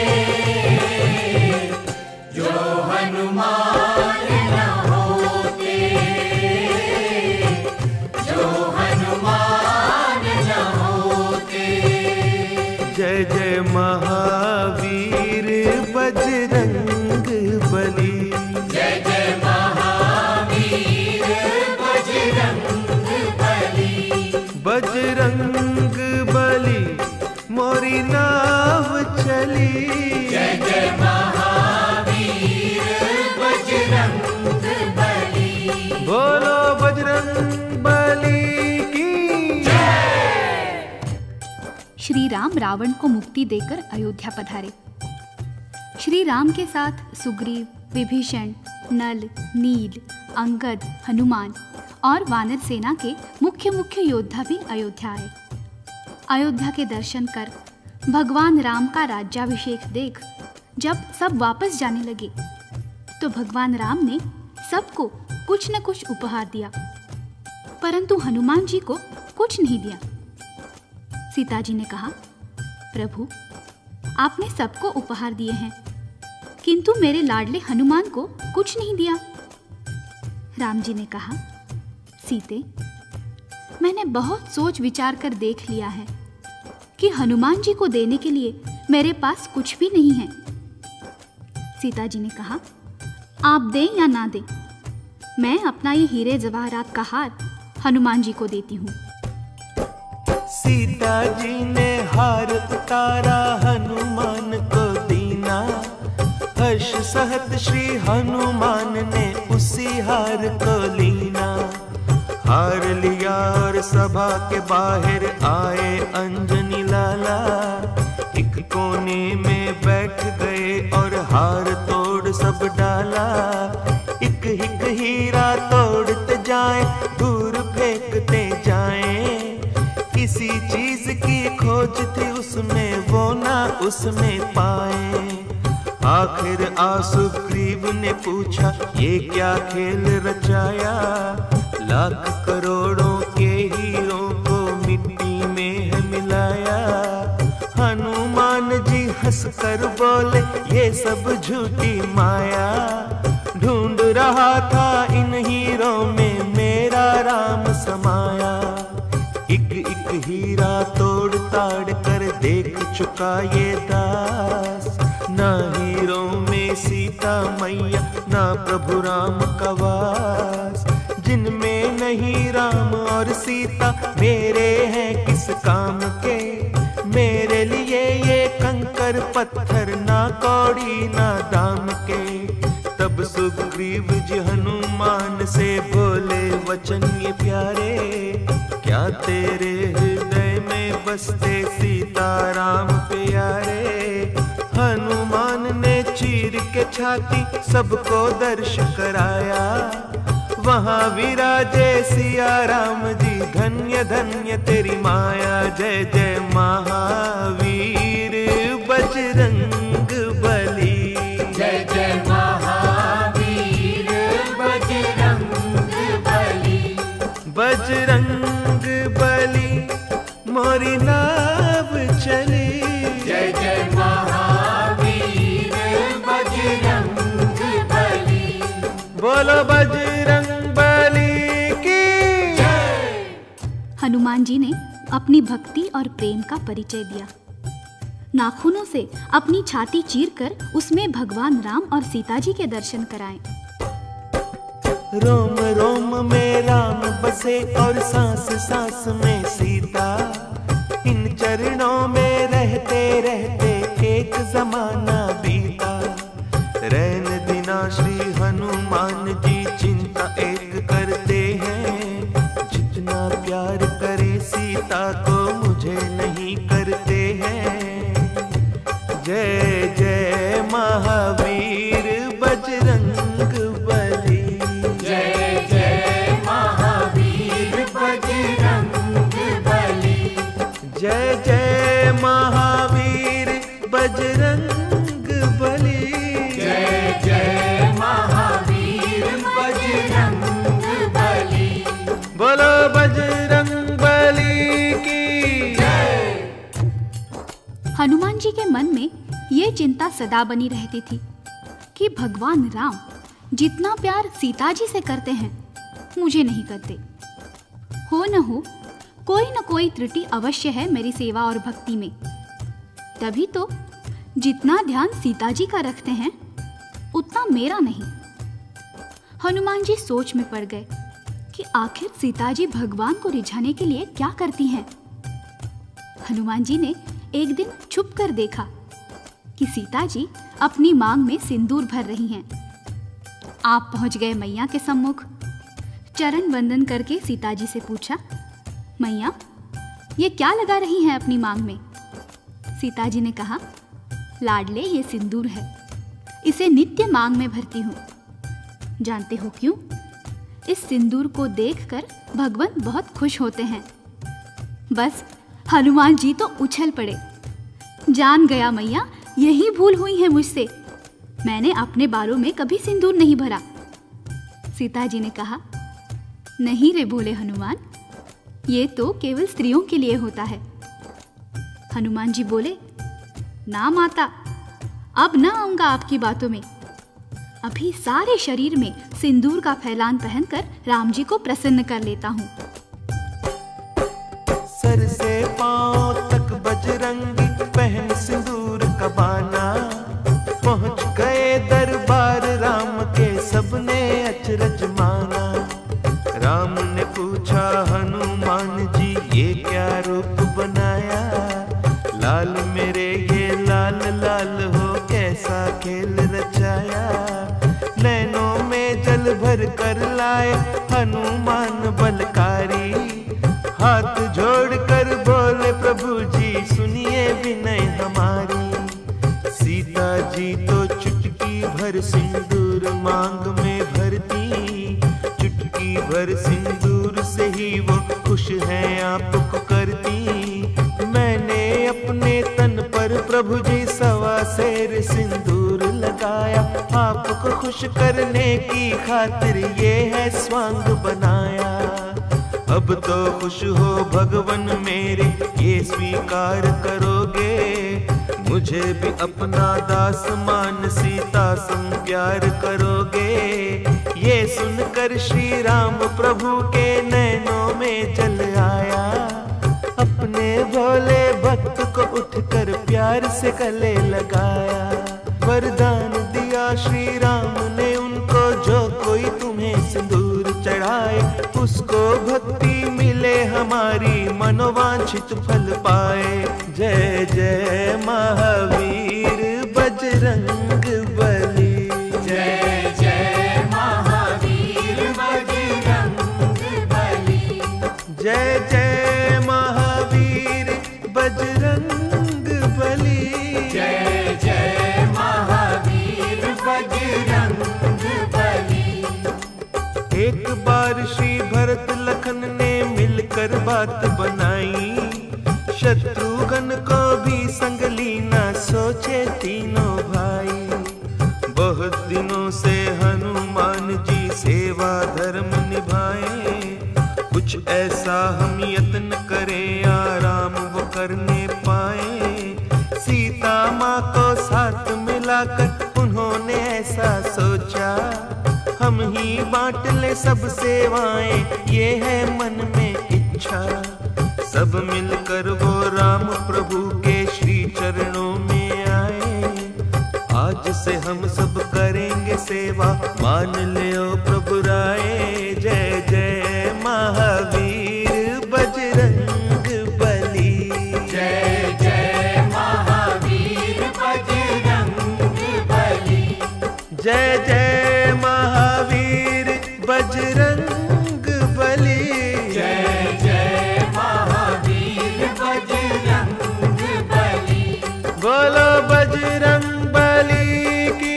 जो हनुमान न होते, जो हनुमान श्री राम रावण को मुक्ति देकर अयोध्या पधारे। श्री राम के साथ सुग्रीव, विभीषण, नल, नील, अंगद, हनुमान और वानर सेना के मुख्य मुख्य योद्धा भी अयोध्या आए। अयोध्या के दर्शन कर, भगवान राम का राज्याभिषेक देख जब सब वापस जाने लगे तो भगवान राम ने सबको कुछ न कुछ उपहार दिया, परंतु हनुमान जी को कुछ नहीं दिया। सीता जी ने कहा, प्रभु, आपने सबको उपहार दिए हैं, किंतु मेरे लाडले हनुमान को कुछ नहीं दिया। राम जी ने कहा, सीते, मैंने बहुत सोच विचार कर देख लिया है कि हनुमान जी को देने के लिए मेरे पास कुछ भी नहीं है। सीता जी ने कहा, आप दें या ना दें, मैं अपना ये हीरे जवाहरात का हार हनुमान जी को देती हूँ। सीता जी ने हार उतारा, हनुमान को दीना। हर्ष सहत श्री हनुमान ने उसी हार को लीना। हार लिया और सभा के बाहर आए अंजनी लाला। एक कोने में बैठ गए और हार तोड़ सब डाला। एक एक हीरा तोड़ते जाए, दूर फेंकते जाए। किसी चीज की खोज थी उसमें, वो ना उसमें पाए। आखिर सुग्रीव ने पूछा, ये क्या खेल रचाया। लाख करोड़ों के हीरों को मिट्टी में है मिलाया। हनुमान जी हंसकर बोले, ये सब झूठी माया। ढूंढ रहा था इन हीरों में मेरा राम समाया। एक एक हीरा तोड़ ताड़ कर देख चुका ये दास। ना हीरों में सीता मैया, ना प्रभु राम का वास। जिनमें नहीं राम और सीता, मेरे हैं किस काम के। मेरे लिए ये कंकर पत्थर, ना कौड़ी ना दाम के। तब सुग्रीव जी हनुमान से बोले वचन ये प्यारे। क्या तेरे हृदय में बसते सीताराम प्यारे। हनुमान ने चीर के छाती सबको दर्श कराया। वहाँ विराजे सिया राम जी, धन्य धन्य तेरी माया। जय जय महावीर बजरंग बली। जय जय महावीर बजरंग बली। बजरंग बली मोरी नाव चली। जय जय महावीर बजरंग बली। बोलो बजरंग बली की जय। हनुमान जी ने अपनी भक्ति और प्रेम का परिचय दिया। नाखूनों से अपनी छाती चीरकर उसमें भगवान राम और सीता जी के दर्शन कराए। रोम रोम में राम बसे और सांस सांस में सीता। इन चरणों में रहते रहते एक जमाना बीता। रैन दिना श्री हनुमान जी चिंता एक करते हैं। जितना प्यार करे सीता को मुझे नहीं करते हैं। जय जय महावीर बजरंग बली। जय जय महावीर बजरंग बली। जय जय महावीर बजरंग बली। जय जय महावीर बजरंग बली। बोलो बजरंग बली की जय। हनुमान जी के मन में ये चिंता सदा बनी रहती थी कि भगवान राम जितना प्यार सीता जी से करते हैं, मुझे नहीं करते। हो न हो कोई न कोई त्रुटि अवश्य है मेरी सेवा और भक्ति में। तभी तो जितना ध्यान सीता जी का रखते हैं, उतना मेरा नहीं। हनुमान जी सोच में पड़ गए कि आखिर सीता जी भगवान को रिझाने के लिए क्या करती हैं। हनुमान जी ने एक दिन छुप कर देखा कि सीता जी अपनी मांग में सिंदूर भर रही हैं। आप पहुंच गए मैया के सम्मुख। चरण वंदन करके सीता जी से पूछा, मैया, ये क्या लगा रही हैं अपनी मांग में? सीता जी ने कहा, लाडले ये सिंदूर है, इसे नित्य मांग में भरती हूँ। जानते हो क्यों? इस सिंदूर को देखकर भगवान बहुत खुश होते हैं। बस हनुमान जी तो उछल पड़े। जान गया मैया, यही भूल हुई है मुझसे, मैंने अपने बालों में कभी सिंदूर नहीं भरा। सीता जी ने कहा, नहीं रे भोले हनुमान, ये तो केवल स्त्रियों के लिए होता है। हनुमान जी बोले, ना माता, अब ना आऊंगा आपकी बातों में। अभी सारे शरीर में सिंदूर का फैलान पहनकर राम जी को प्रसन्न कर लेता हूँ। सर से पांव तक बजरंगी पहन सिंदूर का बाना, पहुंच गए दरबार राम के, सबने अचरज माना। राम ने पूछा, हनुमान जी ये क्या रूप बनाया? लाल मेरे ये लाल लाल हो, कैसा खेल रचाया? नैनों में जल भर कर लाए हनुमान बलकारी, हाथ जोड़ कर बोले, प्रभु जी सुनिए विनय हमारी। सीता जी तो चुटकी भर सिंदूर मांग में भरती, चुटकी भर सिंदूर से ही वो खुश हैं आपको करती। मैंने अपने तन पर प्रभु जी सवा सेर सिंदूर लगाया, आपको खुश करने की खातिर ये है स्वांग बनाया। अब तो खुश हो भगवन मेरे, ये स्वीकार करोगे? मुझे भी अपना दास मान सीता संग प्यार करोगे? ये सुनकर श्री राम प्रभु के नैनों में जल आया, अपने भोले भक्त को उठकर प्यार से गले लगाया। वरदान दिया श्री राम ने उनको, जो कोई तुम्हें सिंदूर चढ़ाए, उसको भक्ति मिले हमारी, मनोवांछित फल पाए। जय जय महावीर बजरंग बली, जय जय महावीर बजरंग बली, जय जय महावीर बजरंग बली, जय जय महावीर बजरंग बली। एक बार श्री भरत लखन ने मिलकर बात बनाई, शत्रुघ्न को भी संग लीना सोचे तीनों भाई। बहुत दिनों से हनुमान जी सेवा धर्म निभाए, कुछ ऐसा हम यत्न करें आराम वो करने पाए। सीता माँ को साथ मिलाकर उन्होंने ऐसा सोचा, हम ही बांट ले सब सेवाएं, ये है मन में इच्छा। सब मिलकर वो राम प्रभु के श्री चरणों में आए, आज से हम सब करेंगे सेवा, मान ले ओ प्रभु राय। जय जय महावीर बजरंग बली, जय जय महावीर बजरंग बली, जय जय महावीर बजरंग बली, जय जय महावीर बजरंग बली। बोलो बजरंग बली की।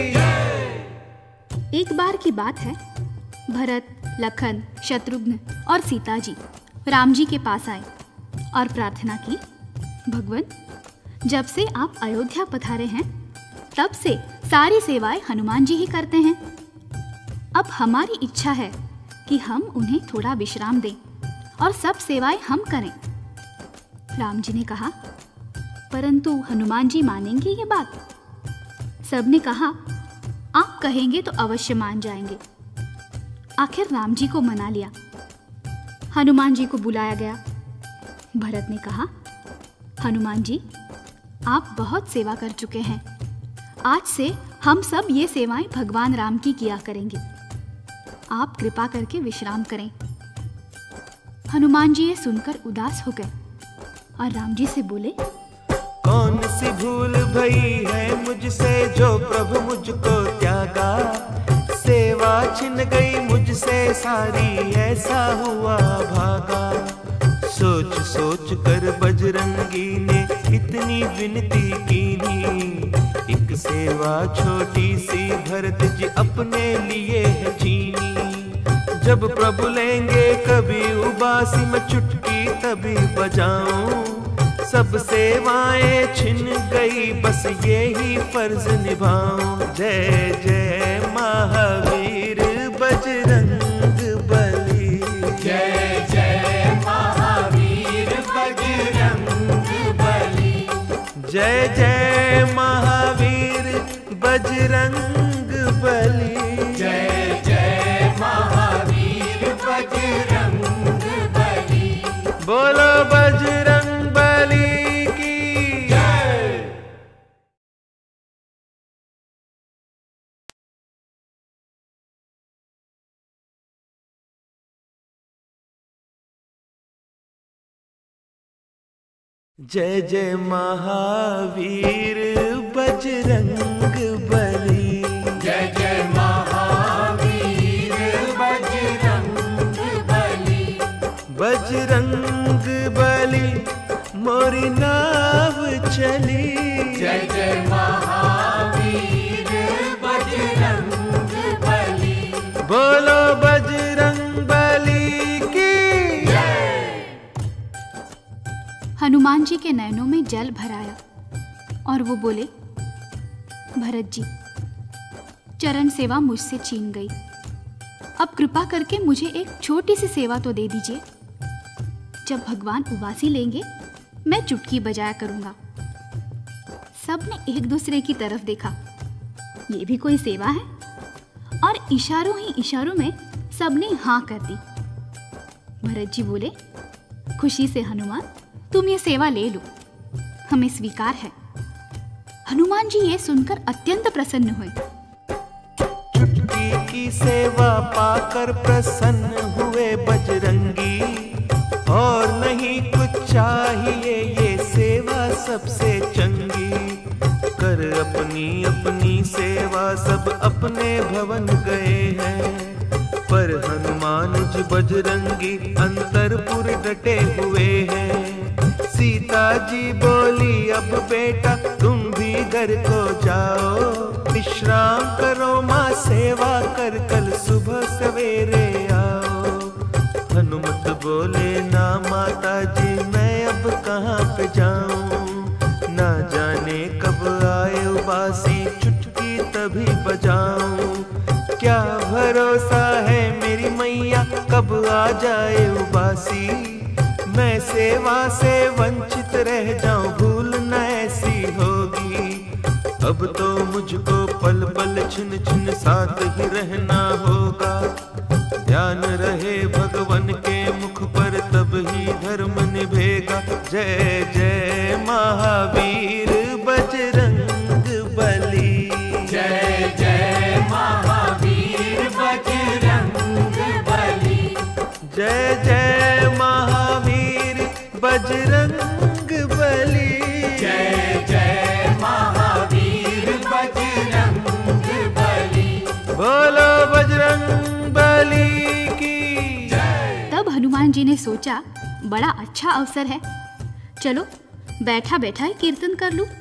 एक बार की बात है, भरत, लखन, शत्रुघ्न और सीता जी राम जी के पास आए और प्रार्थना की, भगवान, जब से आप अयोध्या पधारे हैं तब से सारी सेवाएं हनुमान जी ही करते हैं। अब हमारी इच्छा है कि हम उन्हें थोड़ा विश्राम दें और सब सेवाएं हम करें। राम जी ने कहा, परंतु हनुमान जी मानेंगे ये बात? सबने कहा, आप कहेंगे तो अवश्य मान जाएंगे। आखिर राम जी को मना लिया। हनुमान जी को बुलाया गया। भरत ने कहा, हनुमान जी, आप बहुत सेवा कर चुके हैं, आज से हम सब ये सेवाएं भगवान राम की किया करेंगे, आप कृपा करके विश्राम करें। हनुमान जी ये सुनकर उदास हो गए और राम जी से बोले, कौन सी भूल भई है मुझसे जो प्रभु मुझको त्यागा, सेवा छिन गई मुझसे सारी, ऐसा हुआ भागा। सोच सोच कर बजरंगी ने इतनी विनती कीनी, एक सेवा छोटी सी भरत जी अपने लिए है चीनी। जब प्रभु लेंगे कभी उबासी में चुटकी तभी बजाऊं, सब सेवाएं छिन गई बस यही फर्ज निभाऊं। जय जय महावीर बजरंग बली, जय जय महावीर बजरंग बली, जय जय महावीर बजरंग बली, जय जय महावीर बजरंग बली। बोलो बजरंग बली की जय। जय जय महावीर बजरंग बली, जय जय महावीर बजरंग बली, बजरंग बली मोरी नाव चली। जय जय महावीर बजरंग बली, बोलो बजरंग बली की जय। हनुमान जी के नयनों में जल भर आया और वो बोले, भरत जी, चरण सेवा मुझसे छीन गई, अब कृपा करके मुझे एक छोटी सी सेवा तो दे दीजिए। जब भगवान उबासी लेंगे मैं चुटकी बजाया करूंगा। सबने एक दूसरे की तरफ देखा, ये भी कोई सेवा है? और इशारों ही इशारों में सबने हाँ कर दी। भरत जी बोले, खुशी से हनुमान, तुम ये सेवा ले लो, हमें स्वीकार है। हनुमान जी ये सुनकर अत्यंत प्रसन्न हुए। चुटकी की सेवा पाकर प्रसन्न हुए बजरंगी, और नहीं कुछ चाहिए ये सेवा सबसे चंगी। कर अपनी अपनी सेवा सब अपने भवन गए हैं, पर हनुमान जी बजरंगी अंतरपुर डटे हुए हैं। सीता जी बोली, अब बेटा तुम भी घर को जाओ, विश्राम करो माँ सेवा कर कल सुबह सवेरे आओ। हनुमत बोले, ना माता जी मैं अब कहाँ पे जाऊं, ना जाने कब आए उबासी चुटकी तभी बजाऊं। क्या भरोसा है मेरी मैया कब आ जाए उबासी, मैं सेवा से वंचित रह जाऊं भूल न ऐसी होगी। अब तो मुझको पल पल छिन छिन साथ ही रहना होगा, ध्यान रहे भगवान के मुख पर तब ही धर्म निभेगा। जय जय महावीर बजरंग बली, जय जय महावीर बजरंग बली, जय जय महावीर बजरंग बली, जय जय महावीर बजरंग बली। बोलो बजरंग बली की जय। तब हनुमान जी ने सोचा, बड़ा अच्छा अवसर है, चलो बैठा बैठा ही कीर्तन कर लूं।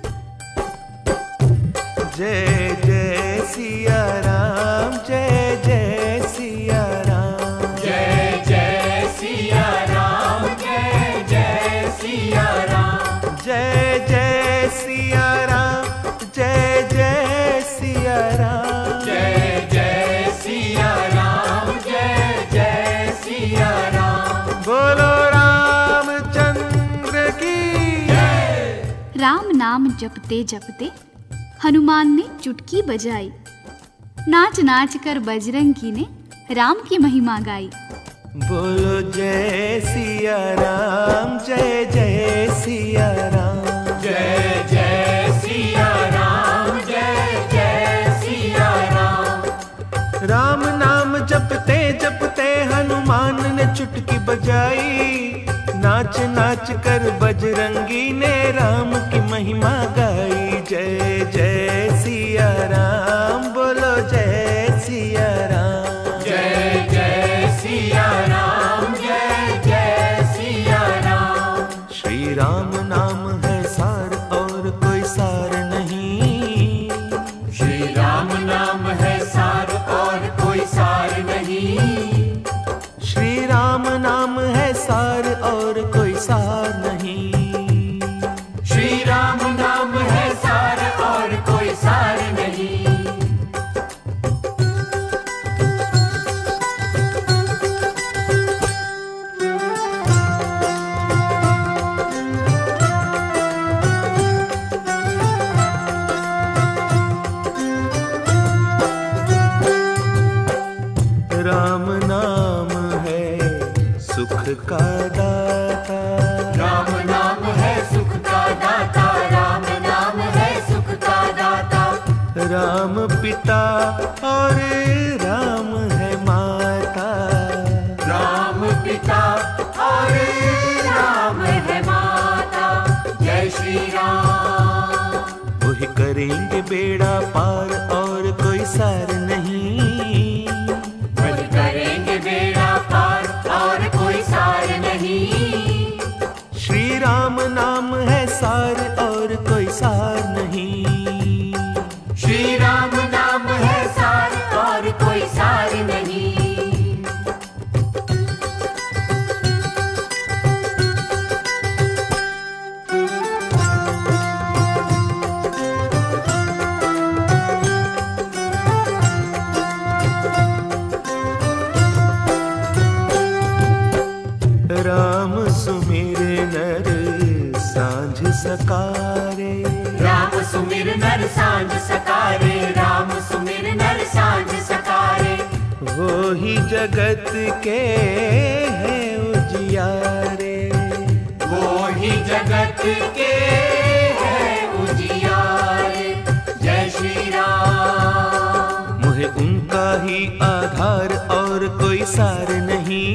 जय जय सिया राम, जय जय सिया राम, जय जय सिया राम, जय जय सिया राम, जय जय सिया राम, जय जय सिया राम, जय जय सिया राम, जय जय सिया राम। बोलो रामचंद्र की जय। राम नाम जपते जपते हनुमान ने चुटकी बजाई, नाच नाच कर बजरंगी ने राम की महिमा गाई। बोलो जय सिया राम, जय जय सिया राम, जय जय सिया राम, जय जय सिया राम। राम नाम जपते जपते हनुमान ने चुटकी बजाई, नाच नाच कर बजरंगी ने राम की महिमा गाई। जय जय सिया राम, बोलो जय सिया राम, जय जय सिया राम, जय जय सिया राम नाम है सार और कोई सार नहीं। श्री राम नाम है सार और कोई सार नहीं। राम नाम है सुख का दाता। राम नाम है सुख का दाता। राम नाम है सुख का दाता। राम पिता और राम है माता। राम पिता और राम है माता। जय श्री राम। वही करेंगे बेड़ा पार और कोई सार नहीं। वही करेंगे बेड़ा पार और कोई सार नहीं। श्री राम नाम है सार और कोई सार नहीं। श्री राम नाम है सार और कोई सार नहीं। राम सुमिर नर सांझ सकारे। राम सुमिर नर सांझ सकारे। राम सुमिर नर सांझ सकारे। वो ही जगत के है उजियारे। वो ही जगत के है उजियारे। जय श्री राम। मुझे उनका ही आधार और कोई सार नहीं।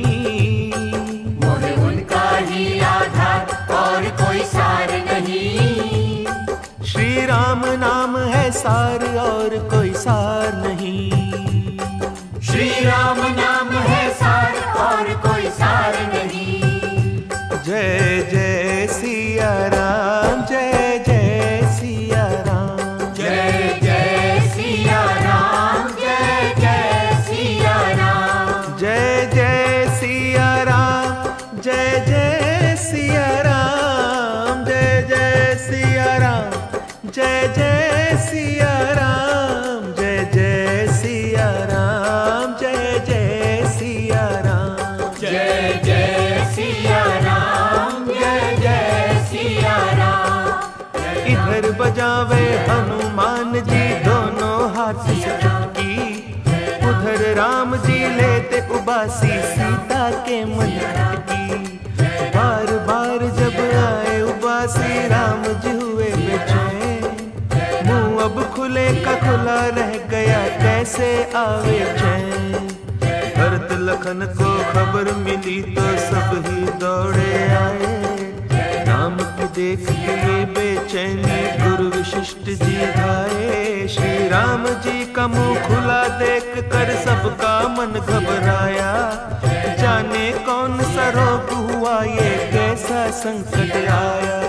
मोहे उनका ही आधार और कोई सार नहीं। श्री राम नाम है सार और कोई सार नहीं। श्री राम नाम है सार और कोई सार नहीं। जय जय सिया राम। जय जय सिया राम। जय जय सिया राम। जय जय सिया राम। जय जय सिया राम। जय जय सिया राम। जय जय सिया राम। जय जय सिया राम। जय जय सिया राम। जय जय सिया राम। जय जय सिया राम। जय जय सिया राम। इधर बजावे हनुमान जी दोनों हाथ से चुटकी। उधर राम जी लेते उबासी सीता के मन की। बार बार जब आए उबासी राम जी हुए बेचैन। मुंह अब खुले का खुला रह गया कैसे आवे चैन। भरत लखन को खबर मिली तो सब ही दौड़े आए। राम की देख के ये बेचैनी गुरु वशिष्ठ जी भाए। श्री राम जी का मुंह खुला देख कर सबका मन घबराया। जाने कौन सा रोग हुआ ये कैसा संकट आया।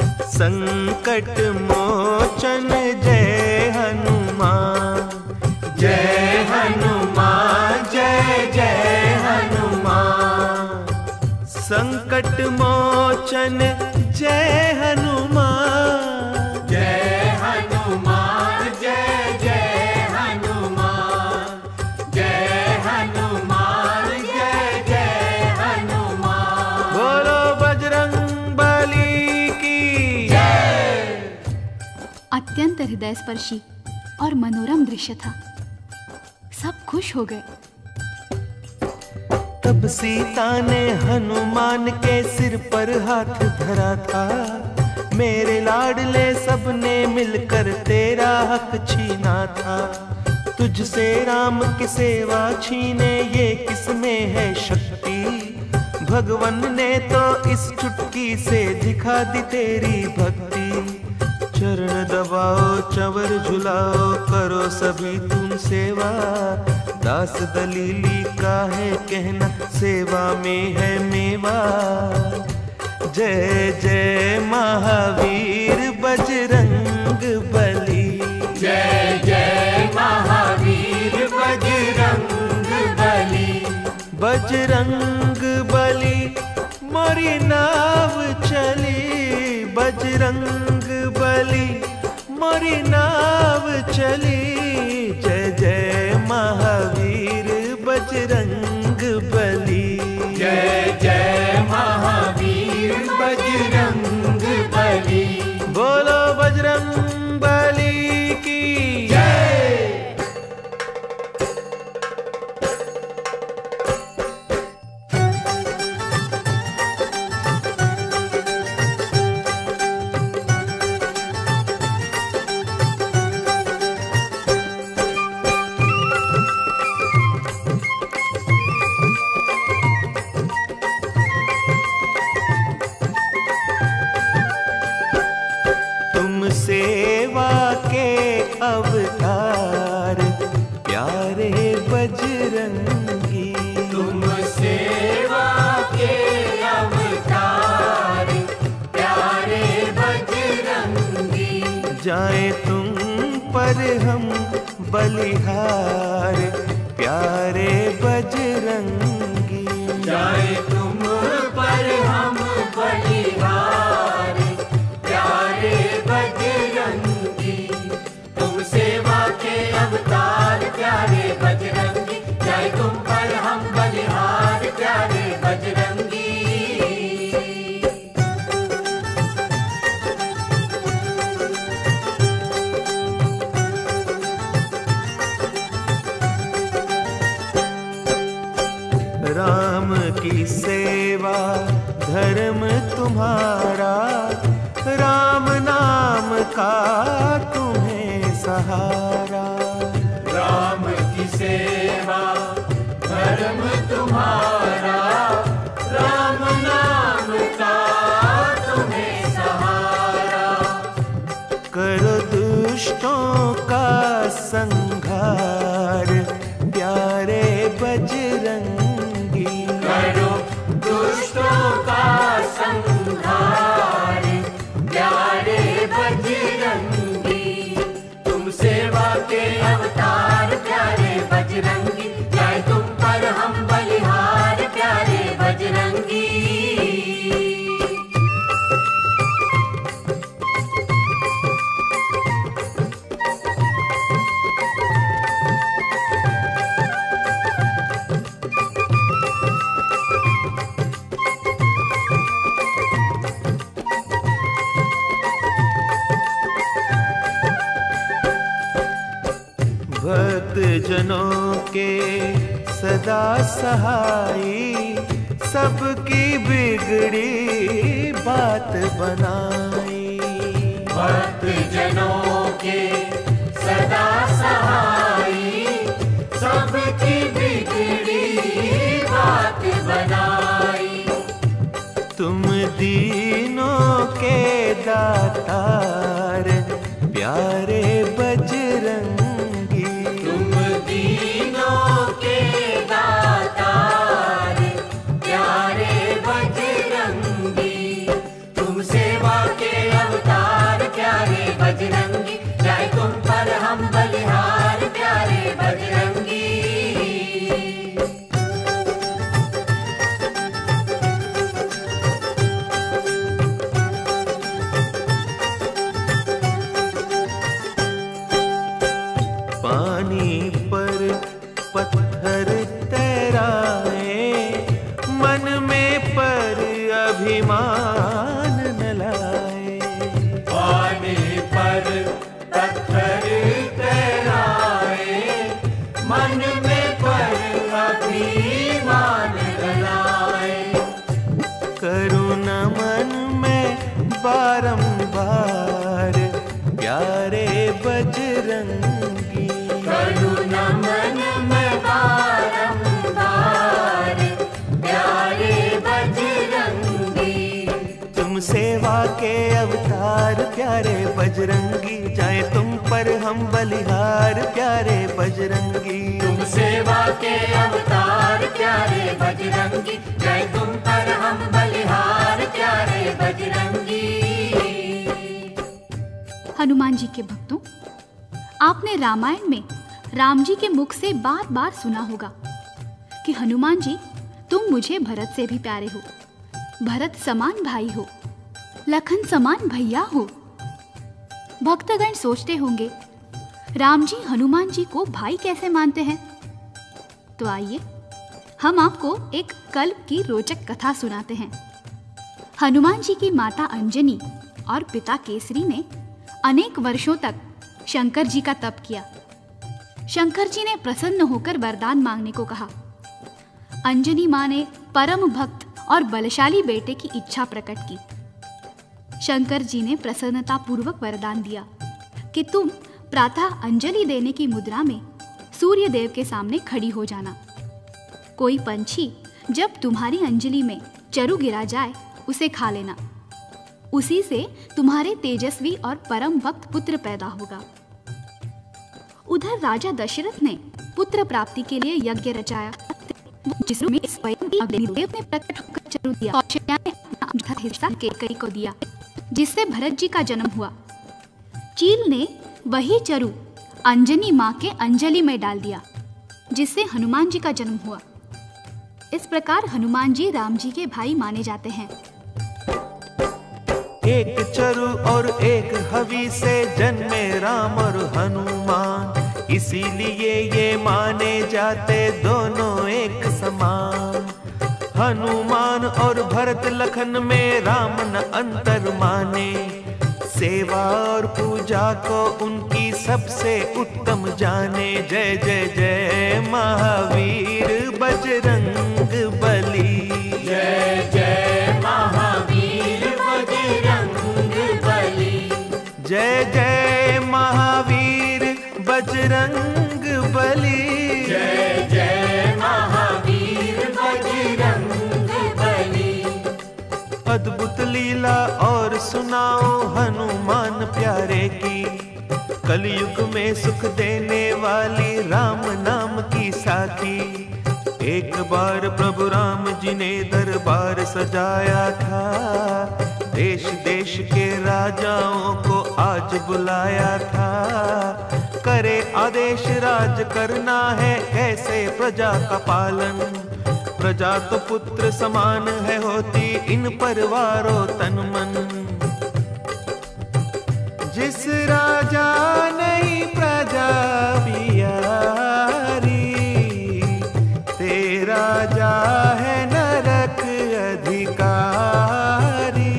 संकट मोचन जय हनुमान। जय हनुमान। जय जय हनुमान। संकट मोचन जय हनुमान। जय हनुमान। जय जय हनुमान। जय हनुमान। जय जय हनुमान। बोलो बजरंग बली की जय। अत्यंत हृदयस्पर्शी और मनोरम दृश्य था। सब खुश हो गए। तब सीता ने हनुमान के सिर पर हाथ धरा था। मेरे लाडले सबने मिलकर तेरा हक छीना था। तुझसे राम की सेवा छीने ये किसमें है शक्ति। भगवन ने तो इस चुटकी से दिखा दी तेरी भक्ति। चरण दबाओ चवर झुलाओ करो सभी तुम सेवा। दास दलीली का है कहना सेवा में है मेवा। जय जय महावीर बजरंग बली। जय जय महावीर बजरंग बली। बजरंग बली मोरी नाव चली, बजरंग बली मोरी नाव चली। जय जय महावीर बजरंग बली, जय जय महावीर बजरंग बली। बोलो बजरंग बली की जय। सेवा के अवतार प्यारे बजरंगी, तुम सेवा के अवतार प्यारे बजरंगी। जाए तुम पर हम बलिहार प्यारे बजरंगी, जाए तुम पर हम बलिहार प्यारे बजरंगी। तुम सेवा के अवतार प्यारे बजरंगी, जाए तुम पर हम बलिहार प्यारे बजरंगी। राम की सेवा धर्म तुम्हारा, राम नाम का तुम्हें सहारा। राम की सेवा धर्म तुम्हारा, राम नाम का तुम्हें सहारा। करो दुष्टों का संहार प्यारे बजरंगी, करो दुष्टों का संहार प्यारे बजरंगी। तुम सेवा के अवतार प्यारे बजरंगी, जाए तुम पर हम बलिहार प्यारे बजरंगी। भक्त जनों के सदा सहाई, सबकी बिगड़ी बात बनाई। भक्त जनों के सदा सहाई, सबकी बिगड़ी बात बनाई। तुम दीनों के दातार प्यारे बजरंगी, तुम दीनों के दातार प्यारे बजरंगी। तुम सेवा के अवतार प्यारे बजरंगी, जाए तुम पर हम बलिहार प्यारे बजरंगी। पानी पर पत्थर तैराए, मन में पर अभिमान न लाए। पानी पर पत्थर तैराए, मन में पर अभिमान न लाए। करुणा मन में बारंबार प्यारे बजरंगी, करुणा मन में बारंबार प्यारे बजरंगी। तुम सेवा के अवतार प्यारे बजरंगी, जाए तुम पर हम बलिहार प्यारे बजरंगी। तुम सेवा के अवतार प्यारे बजरंगी, जाए तुम पर हम बलिहार प्यारे बजरंगी। हनुमान जी के भक्तों, आपने रामायण में राम जी के मुख से बार बार सुना होगा कि हनुमान जी, तुम मुझे भरत से भी प्यारे हो, भरत समान भाई हो, लखन समान भैया हो। भक्तगण सोचते होंगे, राम जी हनुमान जी को भाई कैसे मानते हैं? तो आइए हम आपको एक कल्प की रोचक कथा सुनाते हैं। हनुमान जी की माता अंजनी और पिता केसरी ने अनेक वर्षों तक शंकर जी का तप किया। शंकर जी ने प्रसन्न होकर वरदान मांगने को कहा। अंजनी मां ने परम भक्त और बलशाली बेटे की इच्छा प्रकट की। शंकर जी ने प्रसन्नता पूर्वक वरदान दिया कि तुम प्रातः अंजलि देने की मुद्रा में सूर्य देव के सामने खड़ी हो जाना। कोई पंछी जब तुम्हारी अंजलि में चरु गिरा जाए उसे खा लेना, उसी से तुम्हारे तेजस्वी और परम भक्त पुत्र पैदा होगा। उधर राजा दशरथ ने पुत्र प्राप्ति के लिए यज्ञ रचाया, जिसमें स्वयं अग्निदेव ने प्रकट होकर चरु दिया। कौशल्या ने अपना हिस्सा कैकेयी को दिया, जिससे भरत जी का जन्म हुआ। चील ने वही चरु अंजनी मां के अंजलि में डाल दिया, जिससे हनुमान जी का जन्म हुआ। इस प्रकार हनुमान जी राम जी के भाई माने जाते हैं। एक चरु और एक हवि से जन्मे राम और हनुमान, इसीलिए ये माने जाते दोनों एक समान। हनुमान और भरत लखन में राम न अंतर माने, सेवा और पूजा को उनकी सबसे उत्तम जाने। जय जय जय महावीर बजरंग बली, जय जय महावीर बजरंग बली, जय जय महावीर बजरंग बली, जय जय महावीर बजरंग बली। अद्भुत लीला और सुनाओ हनुमान प्यारे की, कलयुग में सुख देने वाली राम नाम की साखी। एक बार प्रभु राम जी ने दरबार सजाया था, देश देश के राजाओं को आज बुलाया था। करे आदेश राज करना है, कैसे प्रजा का पालन। प्रजा तो पुत्र समान है होती, इन परवारो तन मन। जिस राजा नहीं प्रजा प्यारी, ते राजा है नरक अधिकारी।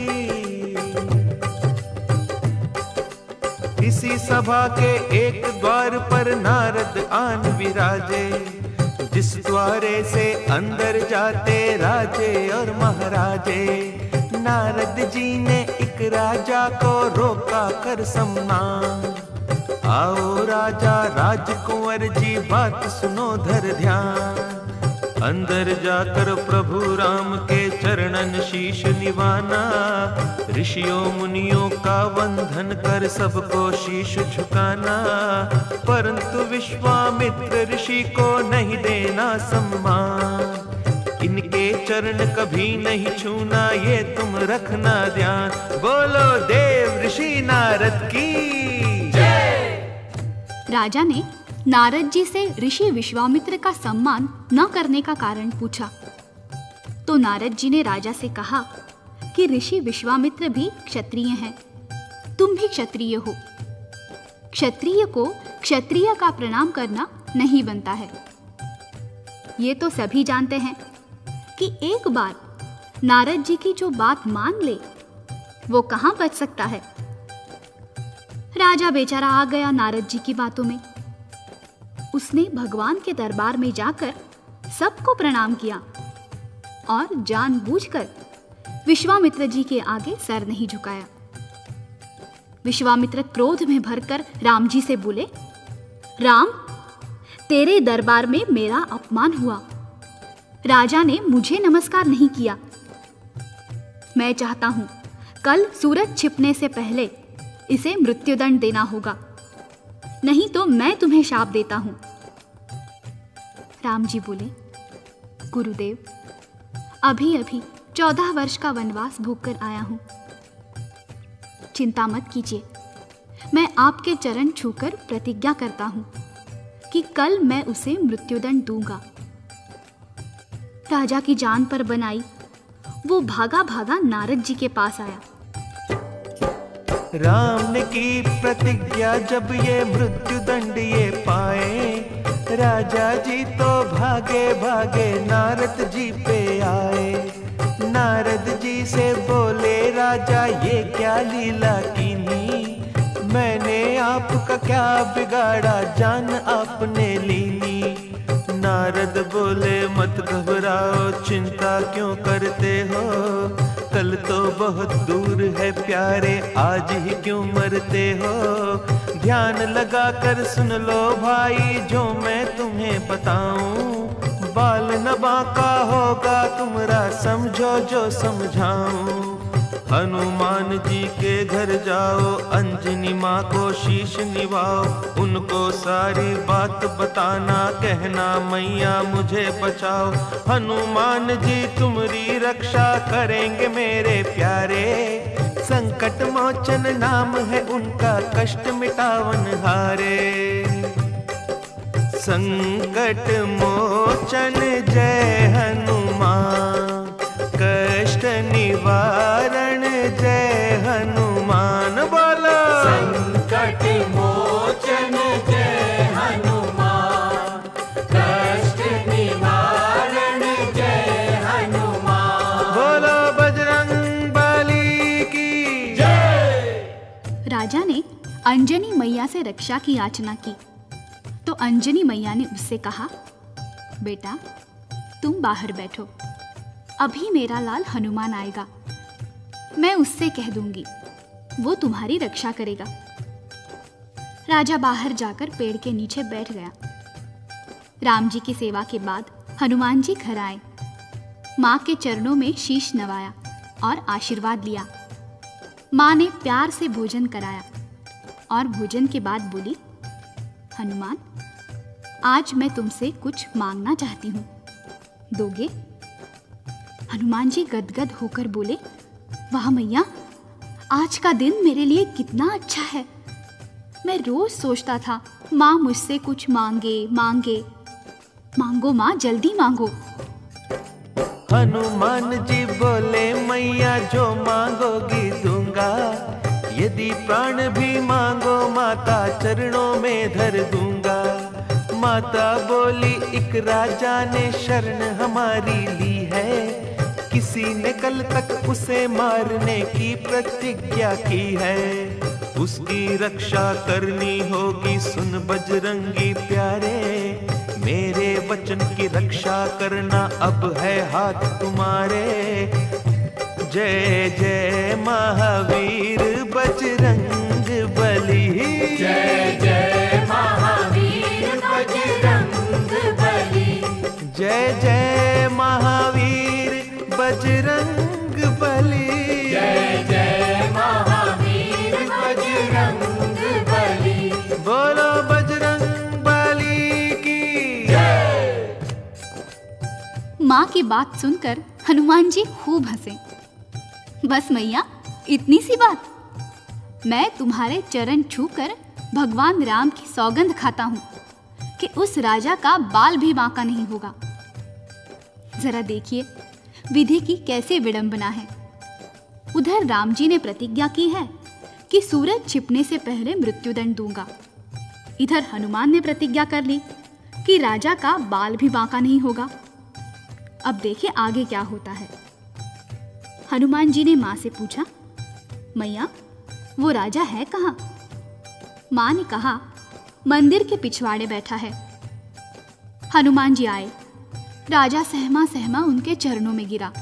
इसी सभा के एक द्वार पर नारद आन विराजे, जिस द्वारे से अंदर जाते राजे और महाराजे। नारद जी ने एक राजा को रोका कर सम्मान, आओ राजा राजकुंवर जी बात सुनो धर ध्यान। अंदर जाकर प्रभु राम के चरणन शीश निवाना, ऋषियों मुनियों का वंदन कर सबको शीश झुकाना। परंतु विश्वामित्र ऋषि को नहीं देना सम्मान, इनके चरण कभी नहीं छूना ये तुम रखना ध्यान। बोलो देव ऋषि नारद की जय। राजा ने नारद जी से ऋषि विश्वामित्र का सम्मान न करने का कारण पूछा, तो नारद जी ने राजा से कहा कि ऋषि विश्वामित्र भी क्षत्रिय हैं, तुम भी क्षत्रिय हो। क्षत्रिय को क्षत्रिय का प्रणाम करना नहीं बनता है। ये तो सभी जानते हैं कि एक बार नारद जी की जो बात मान ले वो कहां बच सकता है। राजा बेचारा आ गया नारद जी की बातों में। उसने भगवान के दरबार में जाकर सबको प्रणाम किया और जानबूझकर विश्वामित्र जी के आगे सर नहीं झुकाया। विश्वामित्र क्रोध में भरकर राम जी से बोले, राम, तेरे दरबार में मेरा अपमान हुआ, राजा ने मुझे नमस्कार नहीं किया। मैं चाहता हूं कल सूरज छिपने से पहले इसे मृत्युदंड देना होगा, नहीं तो मैं तुम्हें शाप देता हूं। राम जी बोले, गुरुदेव, अभी अभी चौदह वर्ष का वनवास भोगकर आया हूं, चिंता मत कीजिए। मैं आपके चरण छूकर प्रतिज्ञा करता हूं कि कल मैं उसे मृत्युदंड दूंगा। राजा की जान पर बनाई, वो भागा भागा नारद जी के पास आया। राम ने की प्रतिज्ञा जब ये मृत्यु दंड ये पाए, राजा जी तो भागे भागे नारद जी पे आए। नारद जी से बोले राजा ये क्या लीला कीनी, मैंने आपका क्या बिगाड़ा जान आपने लीनी। नारद बोले मत घबराओ चिंता क्यों करते हो, कल तो बहुत दूर है प्यारे आज ही क्यों मरते हो। ध्यान लगा कर सुन लो भाई जो मैं तुम्हें बताऊं, बाल न बांका होगा तुम्हारा समझो जो समझाऊं। हनुमान जी के घर जाओ अंजनी माँ को शीश निभाओ, उनको सारी बात बताना कहना मैया मुझे बचाओ। हनुमान जी तुम्हारी रक्षा करेंगे मेरे प्यारे, संकट मोचन नाम है उनका कष्ट मिटावन हारे। संकट मोचन जय हनुमान, कष्ट निवारण जय हनुमान। बोलो संकट मोचन जय हनुमान, कष्ट निवारण जय हनुमान। बोलो बजरंग बली की जय। राजा ने अंजनी मैया से रक्षा की याचना की तो अंजनी मैया ने उससे कहा, बेटा तुम बाहर बैठो, अभी मेरा लाल हनुमान आएगा, मैं उससे कह दूंगी, वो तुम्हारी रक्षा करेगा। राजा बाहर जाकर पेड़ के नीचे बैठ गया। राम जी की सेवा के बाद हनुमान जी घर आए, माँ के चरणों में शीश नवाया और आशीर्वाद लिया। माँ ने प्यार से भोजन कराया और भोजन के बाद बोली, हनुमान आज मैं तुमसे कुछ मांगना चाहती हूँ, दोगे? हनुमान जी गदगद होकर बोले, वाह मैया, आज का दिन मेरे लिए कितना अच्छा है। मैं रोज सोचता था माँ मुझसे कुछ मांगे मांगे। मांगो माँ, जल्दी मांगो। हनुमान जी बोले मैया जो मांगोगी दूंगा, यदि प्राण भी मांगो माता चरणों में धर दूंगा। माता बोली एक राजा ने शरण हमारी ली है, किसी ने कल तक उसे मारने की प्रतिज्ञा की है। उसकी रक्षा करनी होगी सुन बजरंगी प्यारे, मेरे वचन की रक्षा करना अब है हाथ तुम्हारे। जय जय महावीर बजरंग बली, जय जय महावीर बजरंग बली, जय जय महावीर बजरंग बली, जय जय महावीर बजरंग बली। बोलो बजरंग बली की जय। माँ की बात सुनकर हनुमान जी खूब हंसे। बस मैया, इतनी सी बात? मैं तुम्हारे चरण छूकर भगवान राम की सौगंध खाता हूँ कि उस राजा का बाल भी बांका नहीं होगा। जरा देखिए विधि की कैसे विडंबना है। उधर राम जी ने प्रतिज्ञा की है कि सूरज छिपने से पहले मृत्युदंड दूंगा, इधर हनुमान ने प्रतिज्ञा कर ली कि राजा का बाल भी बांका नहीं होगा। अब देखिए आगे क्या होता है। हनुमान जी ने माँ से पूछा, मैया वो राजा है कहाँ? माँ ने कहा, मंदिर के पिछवाड़े बैठा है। हनुमान जी आए, राजा सहमा सहमा उनके चरणों में गिरा।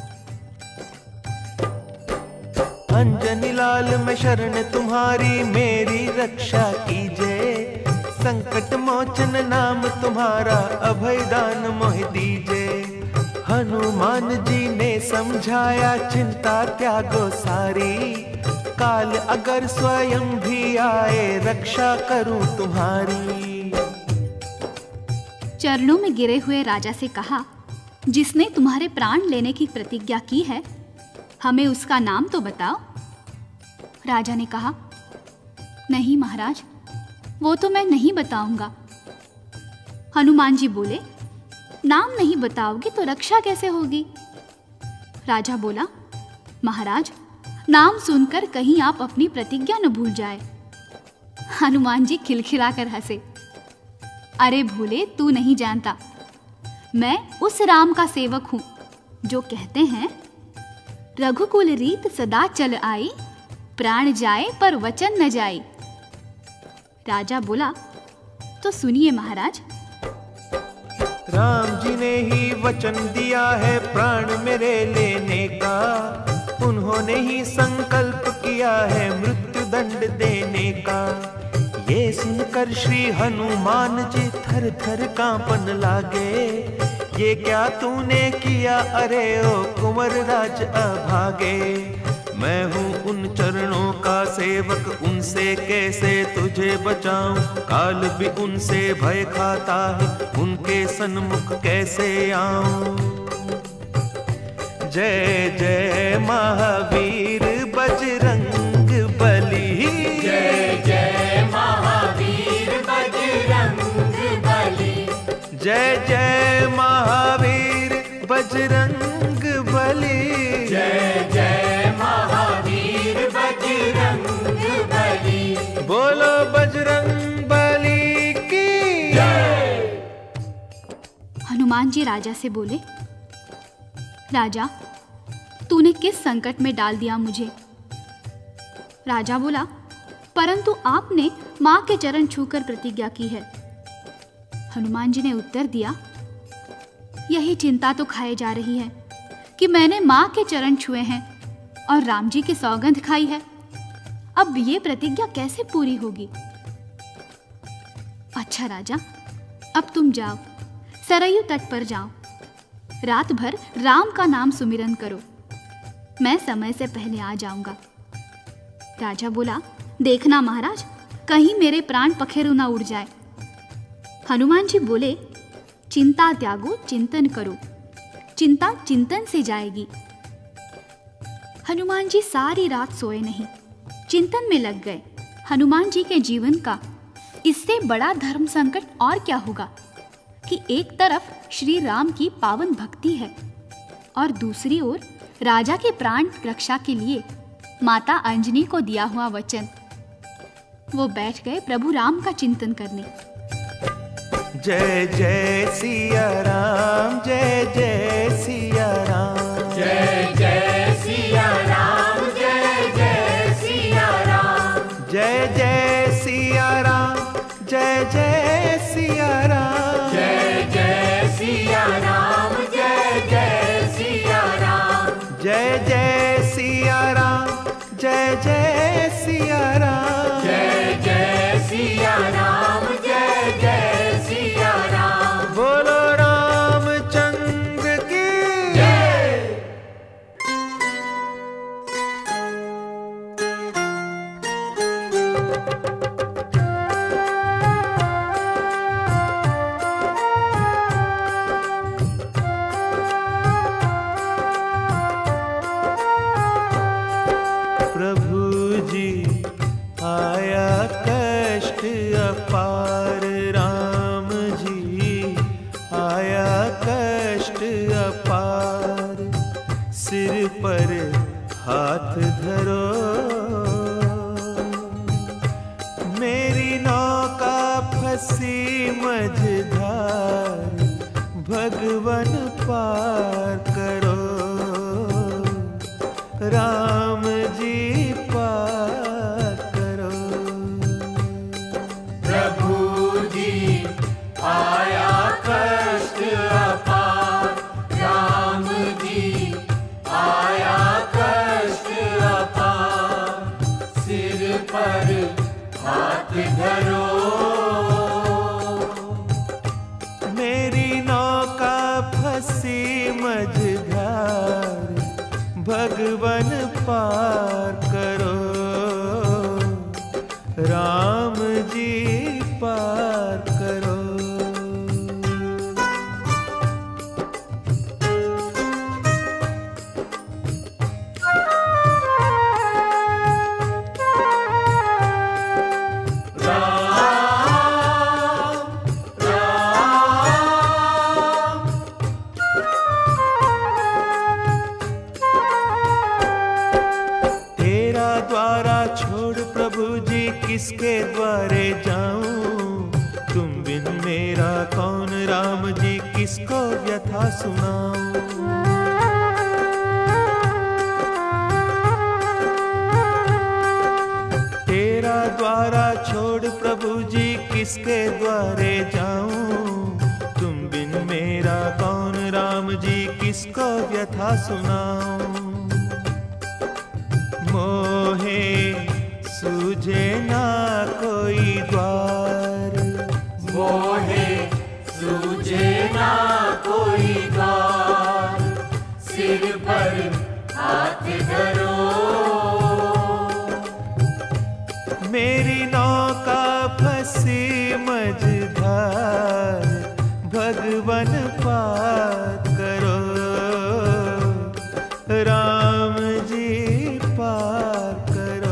अंजनी लाल मैं शरण तुम्हारी, मेरी रक्षा कीजिए। संकट मोचन नाम तुम्हारा, अभय दान मोह दीजिए। हनुमान जी ने समझाया चिंता त्यागो सारी, काल अगर स्वयं भी आए रक्षा करूं तुम्हारी। चरणों में गिरे हुए राजा से कहा, जिसने तुम्हारे प्राण लेने की प्रतिज्ञा की है, हमें उसका नाम तो बताओ। राजा ने कहा, नहीं महाराज, वो तो मैं नहीं बताऊंगा। हनुमान जी बोले, नाम नहीं बताओगे तो रक्षा कैसे होगी? राजा बोला, महाराज, नाम सुनकर कहीं आप अपनी प्रतिज्ञा न भूल जाए। हनुमान जी खिलखिलाकर हंसे। अरे भोले, तू नहीं जानता, मैं उस राम का सेवक हूं जो कहते हैं, रघुकुल रीत सदा चल आई, प्राण जाए पर वचन न जाए। राजा बोला, तो सुनिए महाराज। राम जी ने ही वचन दिया है प्राण मेरे लेने का, उन्होंने ही संकल्प किया है मृत्यु दंड देने का। ये सुनकर श्री हनुमान जी थर थर कांपन लागे, ये क्या तूने किया अरे ओ कुंवर राज अभागे। मैं हूँ उन चरणों का सेवक, उनसे कैसे तुझे बचाऊं, काल भी उनसे भय खाता है, उनके सन्मुख कैसे आऊं। जय जय महावीर बजरंग बली, जय जय महावीर बजरंग बली, जय जय महावीर बजरंग बली, जय जय महावीर बजरंग बली। बोलो बजरंग बली की जय। हनुमान जी राजा से बोले, राजा, तूने किस संकट में डाल दिया मुझे? राजा बोला, परंतु आपने मां के चरण छूकर प्रतिज्ञा की है। हनुमान जी ने उत्तर दिया, यही चिंता तो खाए जा रही है कि मैंने मां के चरण छुए हैं और राम जी की सौगंध खाई है, अब ये प्रतिज्ञा कैसे पूरी होगी? अच्छा राजा, अब तुम जाओ, सरयू तट पर जाओ, रात भर राम का नाम सुमिरन करो, मैं समय से पहले आ जाऊंगा। राजा बोला, देखना महाराज, कहीं मेरे प्राण पखेरु ना उड़ जाए। हनुमान जी बोले, चिंता त्यागो, चिंतन करो, चिंता चिंतन से जाएगी। हनुमान जी सारी रात सोए नहीं, चिंतन में लग गए। हनुमान जी के जीवन का इससे बड़ा धर्म संकट और क्या होगा कि एक तरफ श्री राम की पावन भक्ति है और दूसरी ओर राजा के प्राण रक्षा के लिए माता अंजनी को दिया हुआ वचन। वो बैठ गए प्रभु राम का चिंतन करने। जय जय सिया राम, जय जय सिया राम, जय जय सिया राम, जय जय सिया राम, जय जय सिया राम, जय जय सिया राम, जय जय सिया राम, जय जय सिया राम, जय जय सिया राम, जय जय सिया राम, जय जय सिया राम, जय जय सिया राम। बोलो रामचंद्र की जय। प्रभु जी आया कष्ट अपार, राम जी आया कष्ट अपार, सिर पर हाथ धरो, मेरी नौका फंसी मझधार, भगवन पार करो, राम जी पार करो। प्रभु जी आया कष्ट अपार, राम जी आया कष्ट अपार, सिर पर हाथ धरो, मेरी नौका फंसी मझधार, भगवन पार करो, राम जी पार करो। राम राम किसके द्वारे जाऊं, तुम बिन मेरा कौन राम जी किसको व्यथा सुनाऊं। तेरा द्वारा छोड़ प्रभु जी किसके द्वारे जाऊं, तुम बिन मेरा कौन राम जी किसको व्यथा सुनाऊं। मोहे सूझे ना कोई द्वार, मोहे सूझे ना कोई द्वार, सिर पर हाथ धरो। मेरी नौका फंसी मझधार, भगवन पार करो, राम जी पार करो।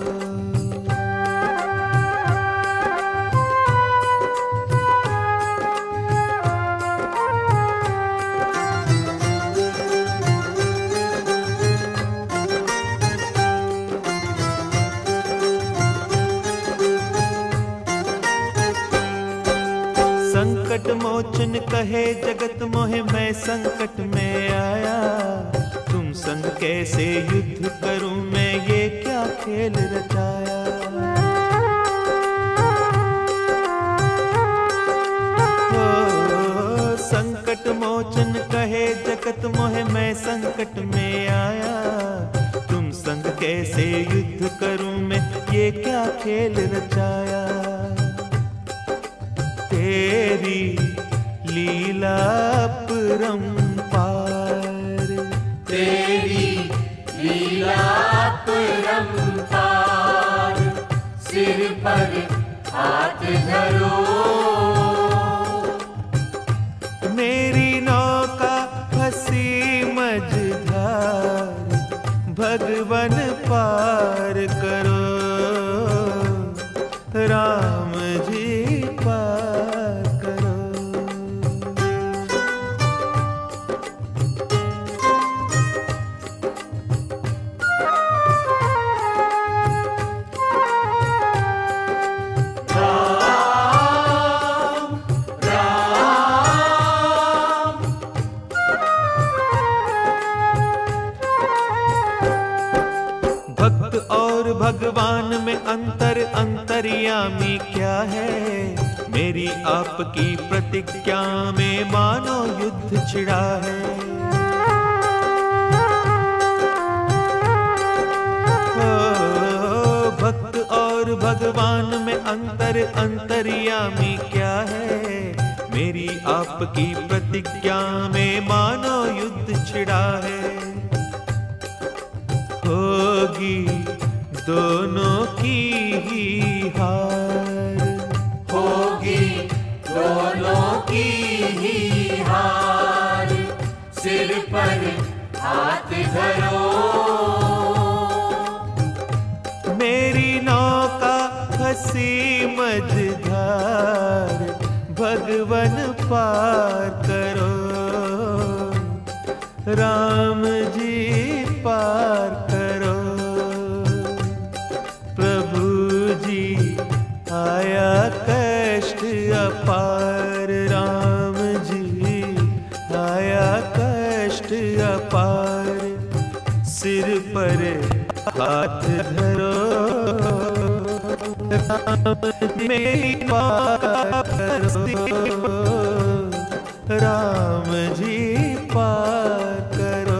संकट मोचन कहे जगत मोहे मैं संकट में आया, तुम संग कैसे युद्ध करूं मैं ये क्या खेल रचाया। ओ, संकट मोचन कहे जगत मोहे मैं संकट में आया, तुम संग कैसे युद्ध करूं मैं ये क्या खेल रचाया। तेरी लीला परंपार, तेरी लीला परंपार, सिर पर हाथ धरो। मेरी नौका फंसी मझधार, भगवन पार करो, राम जी पार करो। भक्त और भगवान में अंतर अंतर्यामी क्या है, मेरी आपकी प्रतिज्ञा में मानो युद्ध छिड़ा है। ओ, भक्त और भगवान में अंतर अंतर्यामी क्या है, मेरी आपकी प्रतिज्ञा में मानो युद्ध छिड़ा है। होगी दोनों की ही हार, होगी दोनों की ही हार, सिर पर हाथ धरो। मेरी नौका फंसी मझधार, भगवन पार करो, राम जी पार करो। प्रभु जी आया कष्ट अपार, राम जी आया कष्ट अपार, सिर पर हाथ धरो, राम मेरी पार करो, राम जी पार करो,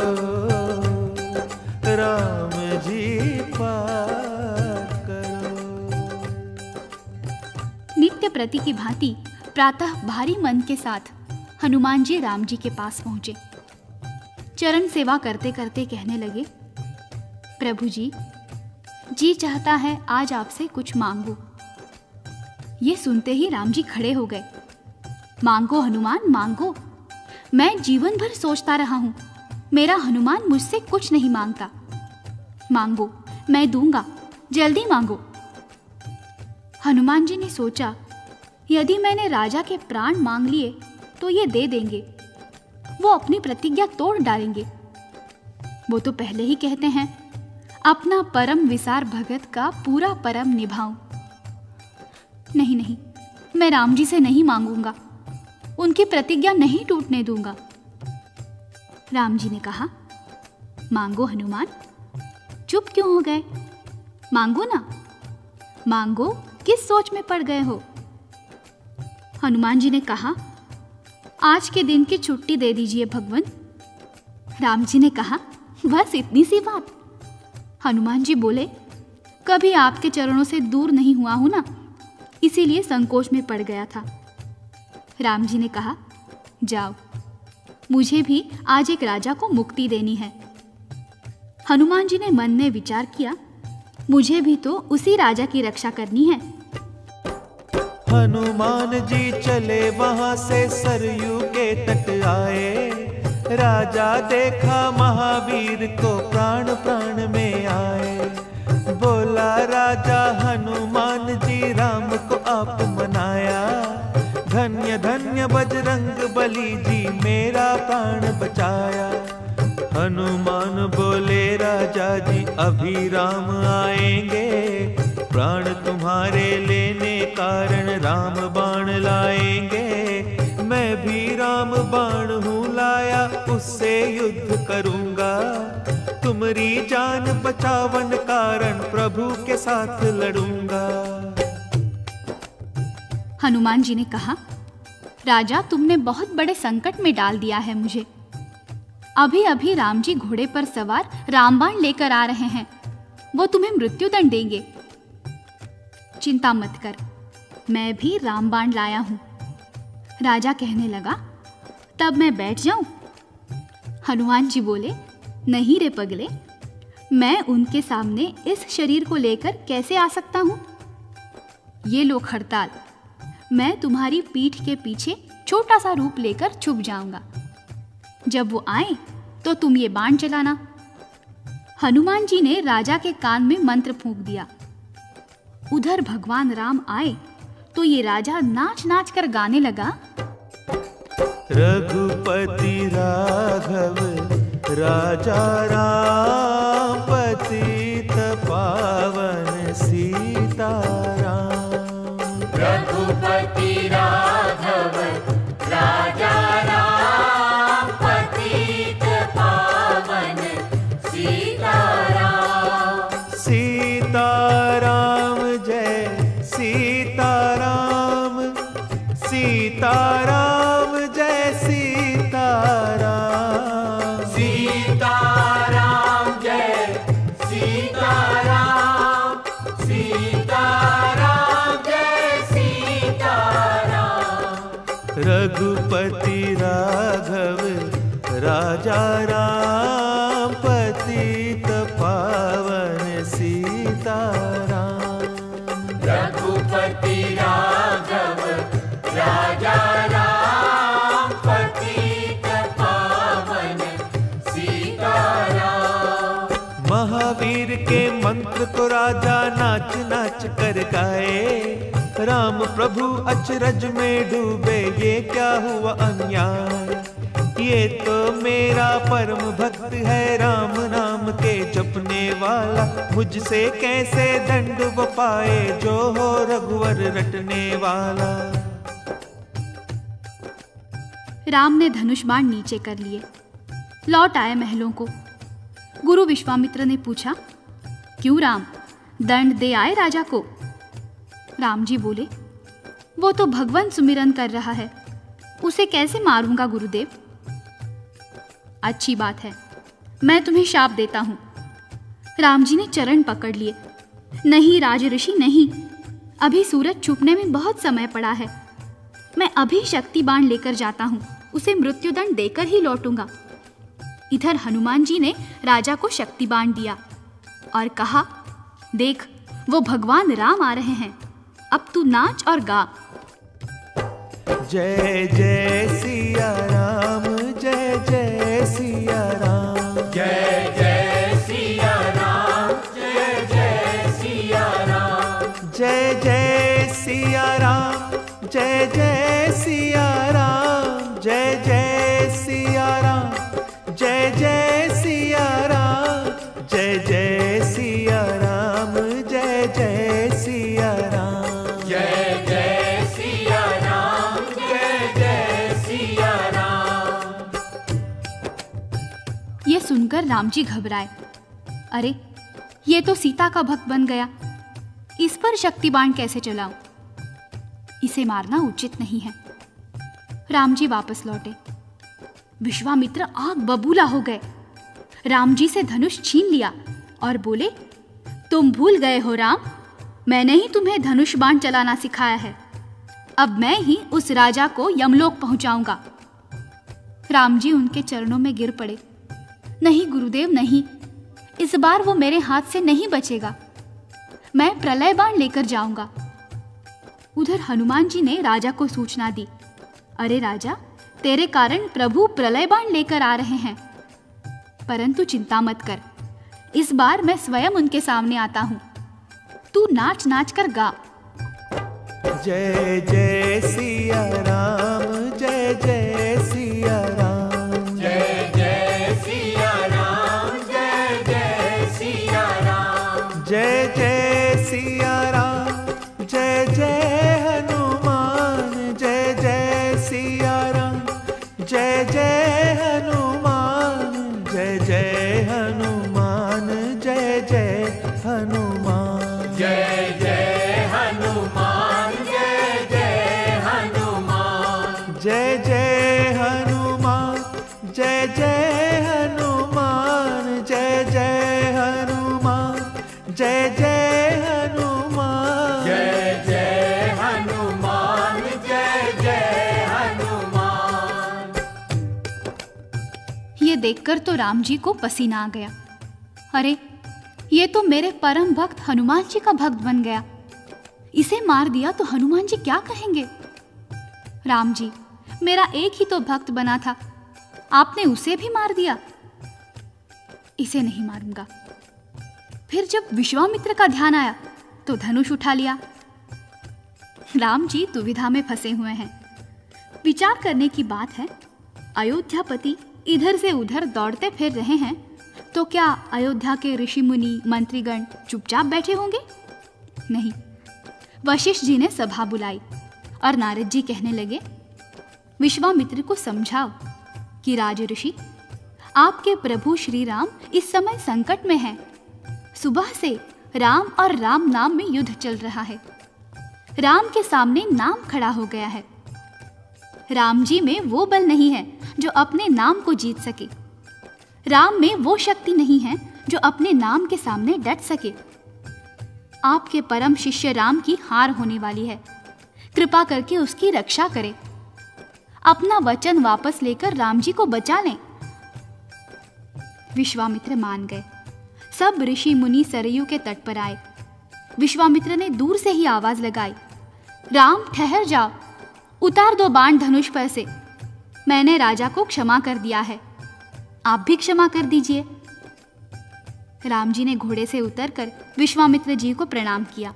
राम जी पार करो। नित्य प्रति की भांति प्रातः भारी मन के साथ हनुमान जी राम जी के पास पहुंचे। चरण सेवा करते करते कहने लगे, प्रभु जी, जी चाहता है आज आपसे कुछ मांगो। ये सुनते ही राम जी खड़े हो गए। मांगो हनुमान मांगो, मैं जीवन भर सोचता रहा हूं, मेरा हनुमान मुझसे कुछ नहीं मांगता। मांगो, मैं दूंगा, जल्दी मांगो। हनुमान जी ने सोचा, यदि मैंने राजा के प्राण मांग लिए तो ये दे देंगे, वो अपनी प्रतिज्ञा तोड़ डालेंगे। वो तो पहले ही कहते हैं, अपना परम विसार भगत का पूरा परम निभाऊं। नहीं नहीं, मैं राम जी से नहीं मांगूंगा, उनकी प्रतिज्ञा नहीं टूटने दूंगा। राम जी ने कहा, मांगो हनुमान, चुप क्यों हो गए? मांगो ना, मांगो, किस सोच में पड़ गए हो? हनुमान जी ने कहा, आज के दिन की छुट्टी दे दीजिए भगवान। राम जी ने कहा, बस इतनी सी बात? हनुमान जी बोले, कभी आपके चरणों से दूर नहीं हुआ हूं ना, इसीलिए संकोच में पड़ गया था। राम जी ने कहा, जाओ, मुझे भी आज एक राजा को मुक्ति देनी है। हनुमान जी ने मन में विचार किया, मुझे भी तो उसी राजा की रक्षा करनी है। हनुमान जी चले वहां से सरयू के तट आए। राजा देखा महावीर को प्राण प्राण में आए। बोला राजा हनुमान जी, राम को आप मनाया। धन्य धन्य बजरंग बली जी, मेरा प्राण बचाया। हनुमान बोले, राजा जी अभी राम आएंगे। प्राण तुम्हारे लेने कारण राम बाण लाएंगे। मैं भी राम बाण हूँ लाया, उससे युद्ध करूँगा। तुम्हारी जान बचावन कारण प्रभु के साथ लड़ूंगा। हनुमान जी ने कहा, राजा तुमने बहुत बड़े संकट में डाल दिया है मुझे। अभी अभी राम जी घोड़े पर सवार रामबाण लेकर आ रहे हैं, वो तुम्हें मृत्युदंड देंगे। चिंता मत कर, मैं भी रामबाण लाया हूं। राजा कहने लगा, तब मैं बैठ जाऊं? हनुमान जी बोले, नहीं रे पगले, मैं उनके सामने इस शरीर को लेकर कैसे आ सकता हूं? ये लो खड़ताल, मैं तुम्हारी पीठ के पीछे छोटा सा रूप लेकर छुप जाऊंगा। जब वो आए तो तुम ये बाण चलाना। हनुमान जी ने राजा के कान में मंत्र फूंक दिया। उधर भगवान राम आए तो ये राजा नाच नाच कर गाने लगा, रघुपति राघव राजा राम, पतित पावन सीताराम। रघुपति राघव राजा राम, पतित पावन सीताराम। सीताराम जय सीताराम, सीताराम जय सीताराम। सीताराम जय सीताराम, सीताराम जय सीताराम। रघुपति राघव राजा राम, पतित पावन सीताराम। रघुपति राघव राजा राम, पतित पावन सीताराम। महावीर के मंत्र को राजा नाच नाच कर गाए। राम प्रभु अचरज में डूबे, ये क्या हुआ अन्याय। ये तो मेरा परम भक्त है, राम नाम के जपने वाला। मुझसे कैसे दंड वो पाए, जो हो रघुवर रटने वाला। राम ने धनुष बाण नीचे कर लिए, लौट आए महलों को। गुरु विश्वामित्र ने पूछा, क्यों राम, दंड दे आए राजा को? राम जी बोले, वो तो भगवान सुमिरन कर रहा है, उसे कैसे मारूंगा गुरुदेव? अच्छी बात है, मैं तुम्हें शाप देता हूं। राम जी ने चरण पकड़ लिए। नहीं राजऋषि नहीं, अभी सूरज छुपने में बहुत समय पड़ा है। मैं अभी शक्ति बाण लेकर जाता हूं, उसे मृत्युदंड देकर ही लौटूंगा। इधर हनुमान जी ने राजा को शक्ति बाण दिया और कहा, देख वो भगवान राम आ रहे हैं, अब तू नाच और गा। जय जय सिया राम, जय जय सिया राम। जय जय सिया राम, जय जय सिया राम। जय जय सिया राम, जय जय सिया राम। जय जय सिया राम, जय जय सिया राम। जय जय सिया देखकर राम जी घबराए। अरे, ये तो सीता का भक्त बन गया, इस पर शक्ति बाण कैसे चलाऊं? इसे मारना उचित नहीं है। राम जी वापस लौटे। विश्वामित्र आग बबूला हो गए। राम जी से धनुष छीन लिया और बोले, तुम भूल गए हो राम, मैंने ही तुम्हें धनुष बाण चलाना सिखाया है। अब मैं ही उस राजा को यमलोक पहुंचाऊंगा। राम जी उनके चरणों में गिर पड़े। नहीं गुरुदेव नहीं, इस बार वो मेरे हाथ से नहीं बचेगा, मैं प्रलय बाण लेकर जाऊंगा। उधर हनुमान जी ने राजा को सूचना दी, अरे राजा, तेरे कारण प्रभु प्रलय बाण लेकर आ रहे हैं, परंतु चिंता मत कर, इस बार मैं स्वयं उनके सामने आता हूं। तू नाच नाच कर गा। जय जय सिया राम, जय जय सिया राम, जय जय सिया राम, जय जय सिया राम, जय जय सिया राम, जय जय हनुमान, जय जय सिया राम, जय जय हनुमान, जय जय हनुमान, जय जय हनुमान, जय जय हनुमान, जय जय हनुमान, जय जय हनुमान, जय जय हनुमान, जय जय हनुमान, जय जय हनुमान, जय जय हनुमान, जय जय हनुमान। ये देखकर तो राम जी को पसीना आ गया। अरे, ये तो मेरे परम भक्त हनुमान जी का भक्त बन गया, इसे मार दिया तो हनुमान जी क्या कहेंगे? राम जी, मेरा एक ही तो भक्त बना था, आपने उसे भी मार दिया। इसे नहीं मारूंगा। फिर जब विश्वामित्र का ध्यान आया तो धनुष उठा लिया। राम जी दुविधा में फंसे हुए हैं। विचार करने की बात है, अयोध्यापति इधर से उधर दौड़ते फिर रहे हैं, तो क्या अयोध्या के ऋषि मुनि मंत्रीगण चुपचाप बैठे होंगे? नहीं। वशिष्ठ जी ने सभा बुलाई और नारद जी कहने लगे, विश्वामित्र को समझाओ कि राज ऋषि, आपके प्रभु श्री राम इस समय संकट में हैं। सुबह से राम और राम नाम में युद्ध चल रहा है। राम के सामने नाम खड़ा हो गया है। राम जी में वो बल नहीं है जो अपने नाम को जीत सके। राम में वो शक्ति नहीं है जो अपने नाम के सामने डट सके। आपके परम शिष्य राम की हार होने वाली है, कृपा करके उसकी रक्षा करें। अपना वचन वापस लेकर राम जी को बचा लें। विश्वामित्र मान गए। सब ऋषि मुनि सरयू के तट पर आए। विश्वामित्र ने दूर से ही आवाज लगाई, राम ठहर जाओ, उतार दो बाण धनुष पर से। मैंने राजा को क्षमा कर दिया है, आप भी क्षमा कर दीजिए। राम जी ने घोड़े से उतरकर विश्वामित्र जी को प्रणाम किया।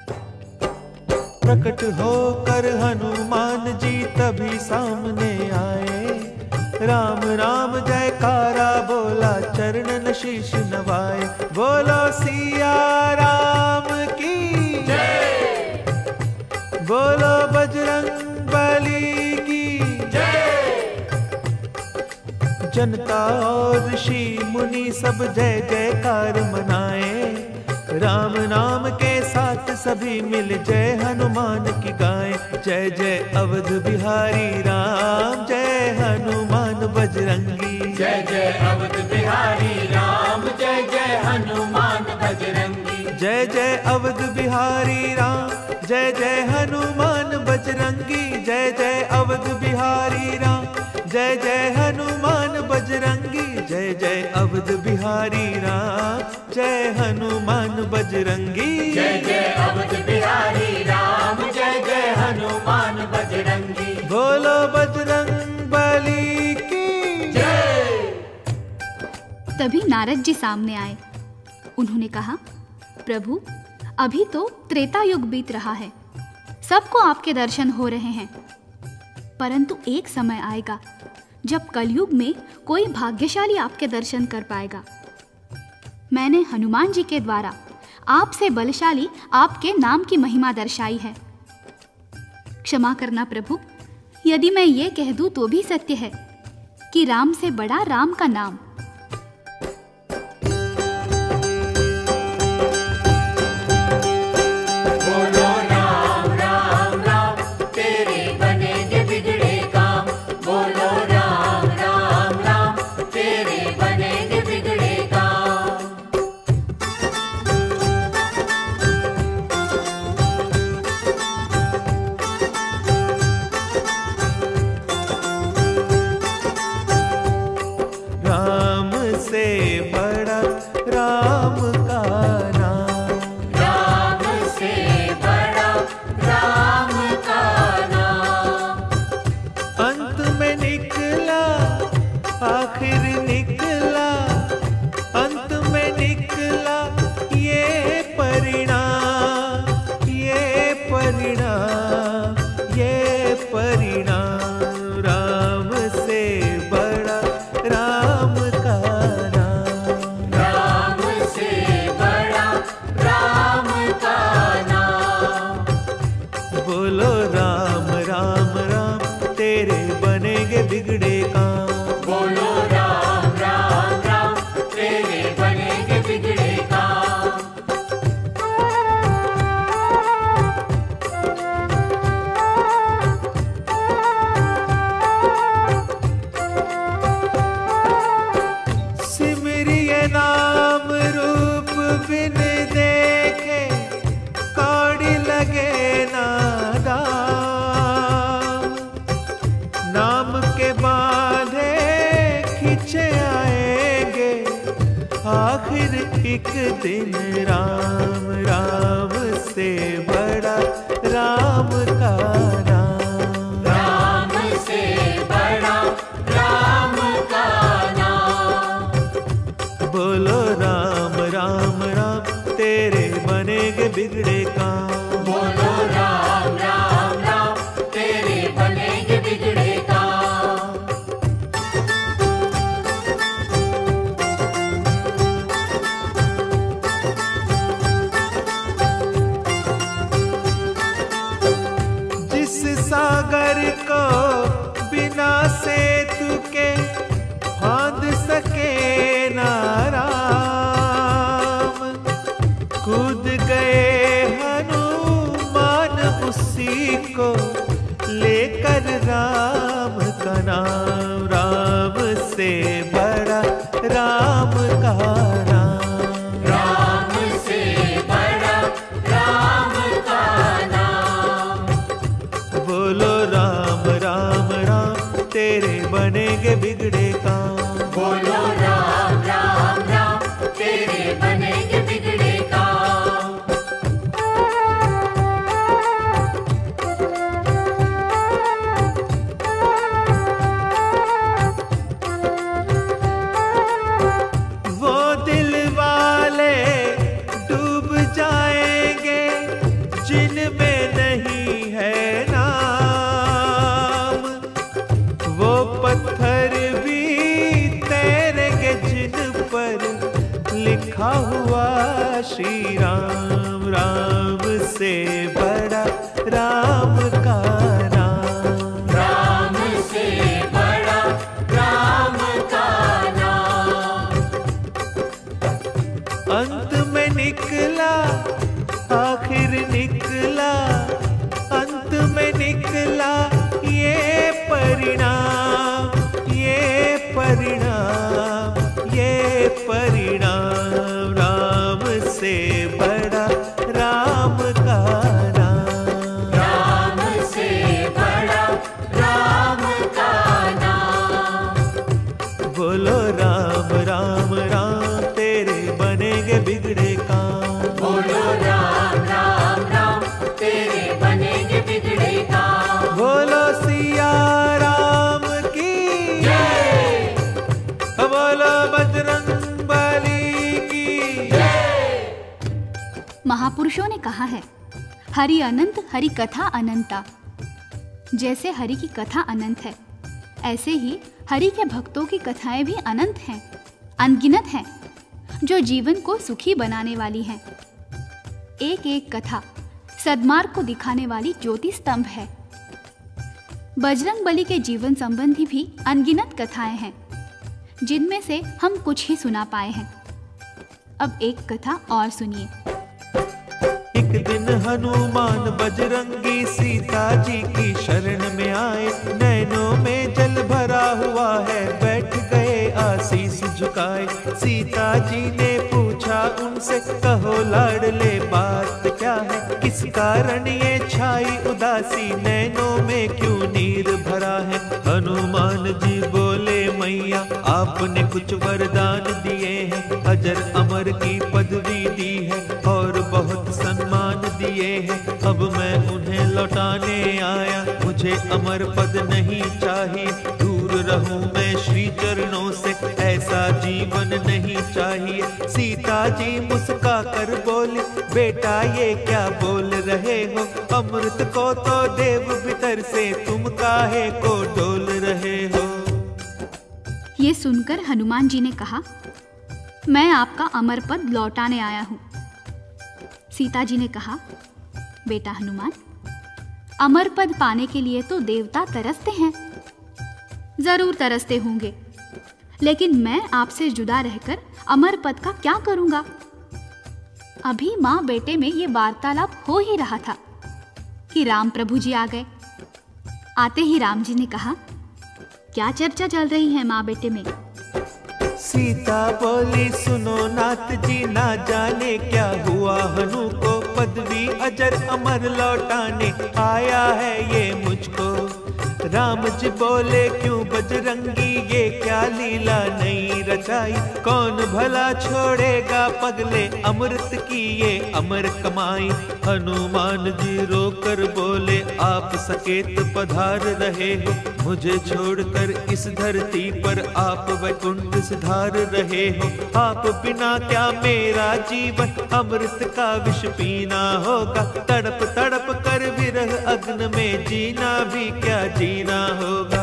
प्रकट होकर हनुमान जी तभी सामने आए। राम राम जयकारा बोला, चरणन शीश नवाए। बोलो सिया राम की जय, बोलो बजरंग बली की जय। जनता और ऋषि मुनि सब जय जयकार मनाए। राम नाम के साथ सभी मिल जय हनुमान की गाएं। जय जय अवध बिहारी राम, जय हनुमान बजरंगी। जय जय अवध बिहारी राम, जय जय हनुमान बजरंगी। जय जय अवध बिहारी राम, जय जय हनुमान बजरंगी। जय जय अवध बिहारी राम, जय जय हनुमान बजरंगी। जय जय अवध बिहारी राम, जय हनुमान बजरंगी। जय जय अवध बिहारी राम, जय जय हनुमान बजरंगी। बोलो बजरंग बली की जय। तभी नारद जी सामने आए। उन्होंने कहा, प्रभु, अभी तो त्रेता युग बीत रहा है, सबको आपके दर्शन हो रहे हैं, परंतु एक समय आएगा जब कलयुग में कोई भाग्यशाली आपके दर्शन कर पाएगा। मैंने हनुमान जी के द्वारा आपसे बलशाली आपके नाम की महिमा दर्शाई है। क्षमा करना प्रभु, यदि मैं ये कह दूं तो भी सत्य है कि राम से बड़ा राम का नाम। फिर एक दिन राम राम से बड़ा राम का नाम, राम से बड़ा राम का नाम। बोलो राम राम राम तेरे बनेगे बिगड़े काम, बोलो राम राम राम तेरे बनेंगे बिगड़े काम। जिस सागर को बिना सेतु के फांद सके ना राम, कूद गए हनुमान उसी को लेकर राम का नाम, राम से बड़ा राम का नाम, राम से बड़ा राम का नाम। बोलो राम राम राम तेरे बनेगे बिगड़े काम, बोलो राम राम राम तेरे बनेंगे बिगड़े काम। वो दिल वाले डूब जाएंगे जिनमें नहीं है नाम, वो पत्थर भी तैरेंगे जिन पर लिखा हुआ श्री राम, राम से बड़ा राम का नाम, राम से बड़ा राम का नाम। अंत में निकला आखिर निकला, अंत में निकला ये परिणाम, ये परिणाम, ये परिणाम, राम से बड़ा राम का नाम, राम से बड़ा राम का नाम। बोलो राम राम राम तेरे बनेगे बिगड़े काम, बोलो राम राम राम तेरे बनेंगे बिगड़े काम। बोलो सिया राम की जय, बोलो बजरंग बली की जय। महापुरुषों ने कहा है, हरि अनंत हरि कथा अनंता। जैसे हरि की कथा अनंत है, ऐसे ही हरि के भक्तों की कथाएं भी अनंत हैं, अनगिनत हैं, जो जीवन को सुखी बनाने वाली हैं। एक एक कथा सद्मार्ग को दिखाने वाली ज्योति स्तंभ है। बजरंग बली के जीवन संबंधी भी अनगिनत कथाएं हैं, जिनमें से हम कुछ ही सुना पाए हैं। अब एक कथा और सुनिए। एक दिन हनुमान बजरंगी सीता जी की शरण में आए, नैनों में जल भरा हुआ है, बैठ गए आशीष झुकाए। सीता जी ने पूछा उनसे, कहो लाडले बात क्या है, किस कारण ये छाई उदासी, नैनों में क्यों नीर भरा है। हनुमान जी बोले, मैया आपने कुछ वरदान दिए हैं, अजर अमर की पदवी दी है और बहुत सम्मान दिए हैं, अब मैं उन्हें लौटाने आया, मुझे अमर पद नहीं चाहिए, दूर रहूं मैं श्री चरणों से, ऐसा जीवन नहीं चाहिए। सीता जी मुस्का कर बोले, बेटा ये क्या बोल रहे हो, अमृत को तो देव भीतर से तुम काहे को डोल रहे हो। ये सुनकर हनुमान जी ने कहा, मैं आपका अमर पद लौटाने आया हूं। सीता जी ने कहा, बेटा हनुमान, अमर पद पाने के लिए तो देवता तरसते हैं, जरूर तरसते होंगे, लेकिन मैं आपसे जुदा रहकर अमर पद का क्या करूंगा। अभी माँ बेटे में ये वार्तालाप हो ही रहा था कि राम प्रभु जी आ गए। आते ही राम जी ने कहा, क्या चर्चा चल रही है माँ बेटे में। सीता बोली, सुनो नाथ जी, ना जाने क्या हुआ, हनु को पदवी अजर अमर लौटाने आया है ये मुझको। राम जी बोले क्यों बजरंगी ये क्या लीला नई रचाई, कौन भला छोड़ेगा पगले अमृत की ये अमर कमाई। हनुमान जी रोकर बोले आप सकेत पधार रहे हो, मुझे छोड़कर इस धरती पर आप वैकुंठ सिधार रहे हो। आप बिना क्या मेरा जीवन अमृत का विष पीना होगा, तड़प तड़प कर विरह अग्न में जीना भी क्या जीना होगा।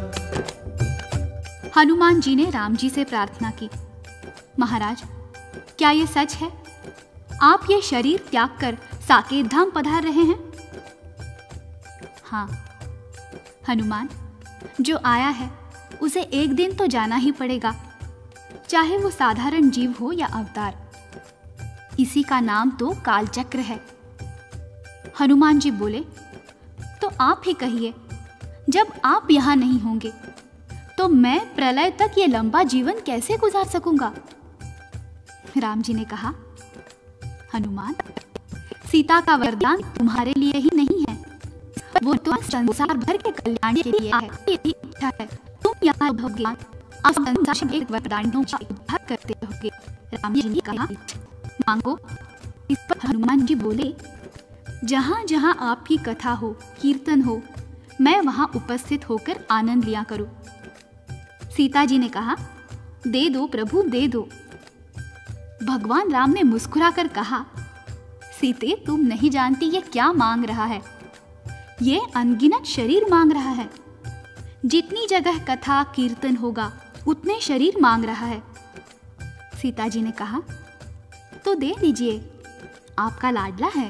हनुमान जी ने राम जी से प्रार्थना की, महाराज क्या ये सच है, आप ये शरीर त्याग कर साकेत धाम पधार रहे हैं? हाँ हनुमान, जो आया है उसे एक दिन तो जाना ही पड़ेगा, चाहे वो साधारण जीव हो या अवतार। इसी का नाम तो कालचक्र है। हनुमान जी बोले, तो आप ही कहिए, जब आप यहां नहीं होंगे तो मैं प्रलय तक ये लंबा जीवन कैसे गुजार सकूंगा? राम जी ने कहा, हनुमान, सीता का वरदान तुम्हारे लिए ही नहीं है, वो तो संसार भर के कल्याण के लिए है। यही इच्छा है तुम यहाँ रहोगे, आप संसार में एक वरदानों का उद्धार करते रहोगे। राम जी ने कहा, मांगो। इस पर हनुमान जी बोले, जहां जहां आपकी कथा हो, कीर्तन हो, मैं वहां उपस्थित होकर आनंद लिया करूं। सीता जी ने कहा, दे दो प्रभु दे दो। भगवान राम ने मुस्कुराकर कहा, सीते तुम नहीं जानती ये क्या मांग रहा है, ये अनगिनत शरीर मांग रहा है। जितनी जगह कथा कीर्तन होगा उतने शरीर मांग रहा है। सीता जी ने कहा, तो दे दीजिए, आपका लाडला है।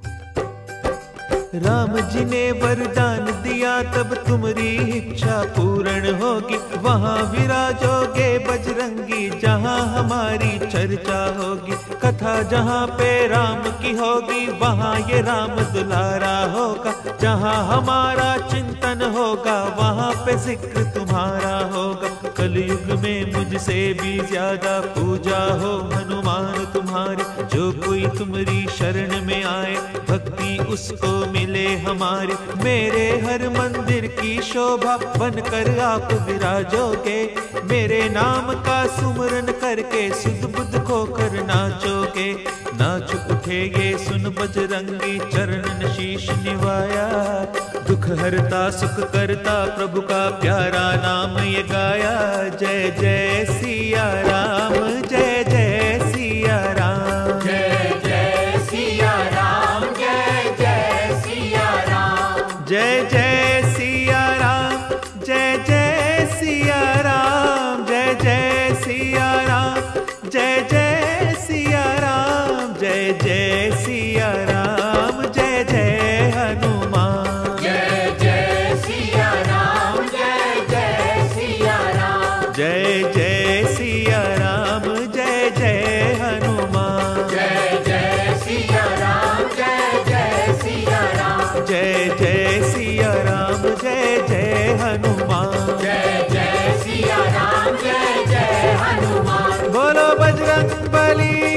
राम जी ने वरदान दिया तब तुम्हारी इच्छा पूर्ण होगी, वहाँ विराजोगे बजरंगी जहाँ हमारी चर्चा होगी। कथा जहाँ पे राम की होगी वहाँ ये राम दुलारा होगा, जहाँ हमारा चिंतन होगा वहाँ पे जिक्र तुम्हारा होगा। कलयुग में मुझसे भी ज्यादा पूजा हो हनुमान तुम्हारी, जो कोई तुम्हारी शरण में आए भक्ति उसको मिले हमारी। मेरे हर मंदिर की शोभा बनकर आप विराजोगे, मेरे नाम का सुमरन करके सुध बुध खोकर नाचोगे। नाच उठे ये सुन बजरंगी चरणन शीश निवाया, दुख हरता सुख करता प्रभु का प्यारा नाम ये गाया। जय जय सिया राम, जय जय सिया राम, जय जय सिया राम, जय जय सिया राम, जय जय सिया राम, जय जय सिया राम, जय जय सिया राम, जय जय सिया राम, जय जय सिया राम, जय जय हनुमान, जय जय सिया राम, जय जय सिया राम, जय जय सिया राम, जय जय हनुमान, जय जय सिया राम, जय जय सिया राम, जय जय सिया राम, जय जय हनुमान, जय जय सिया राम, जय जय हनुमान। बोलो बजरंग बली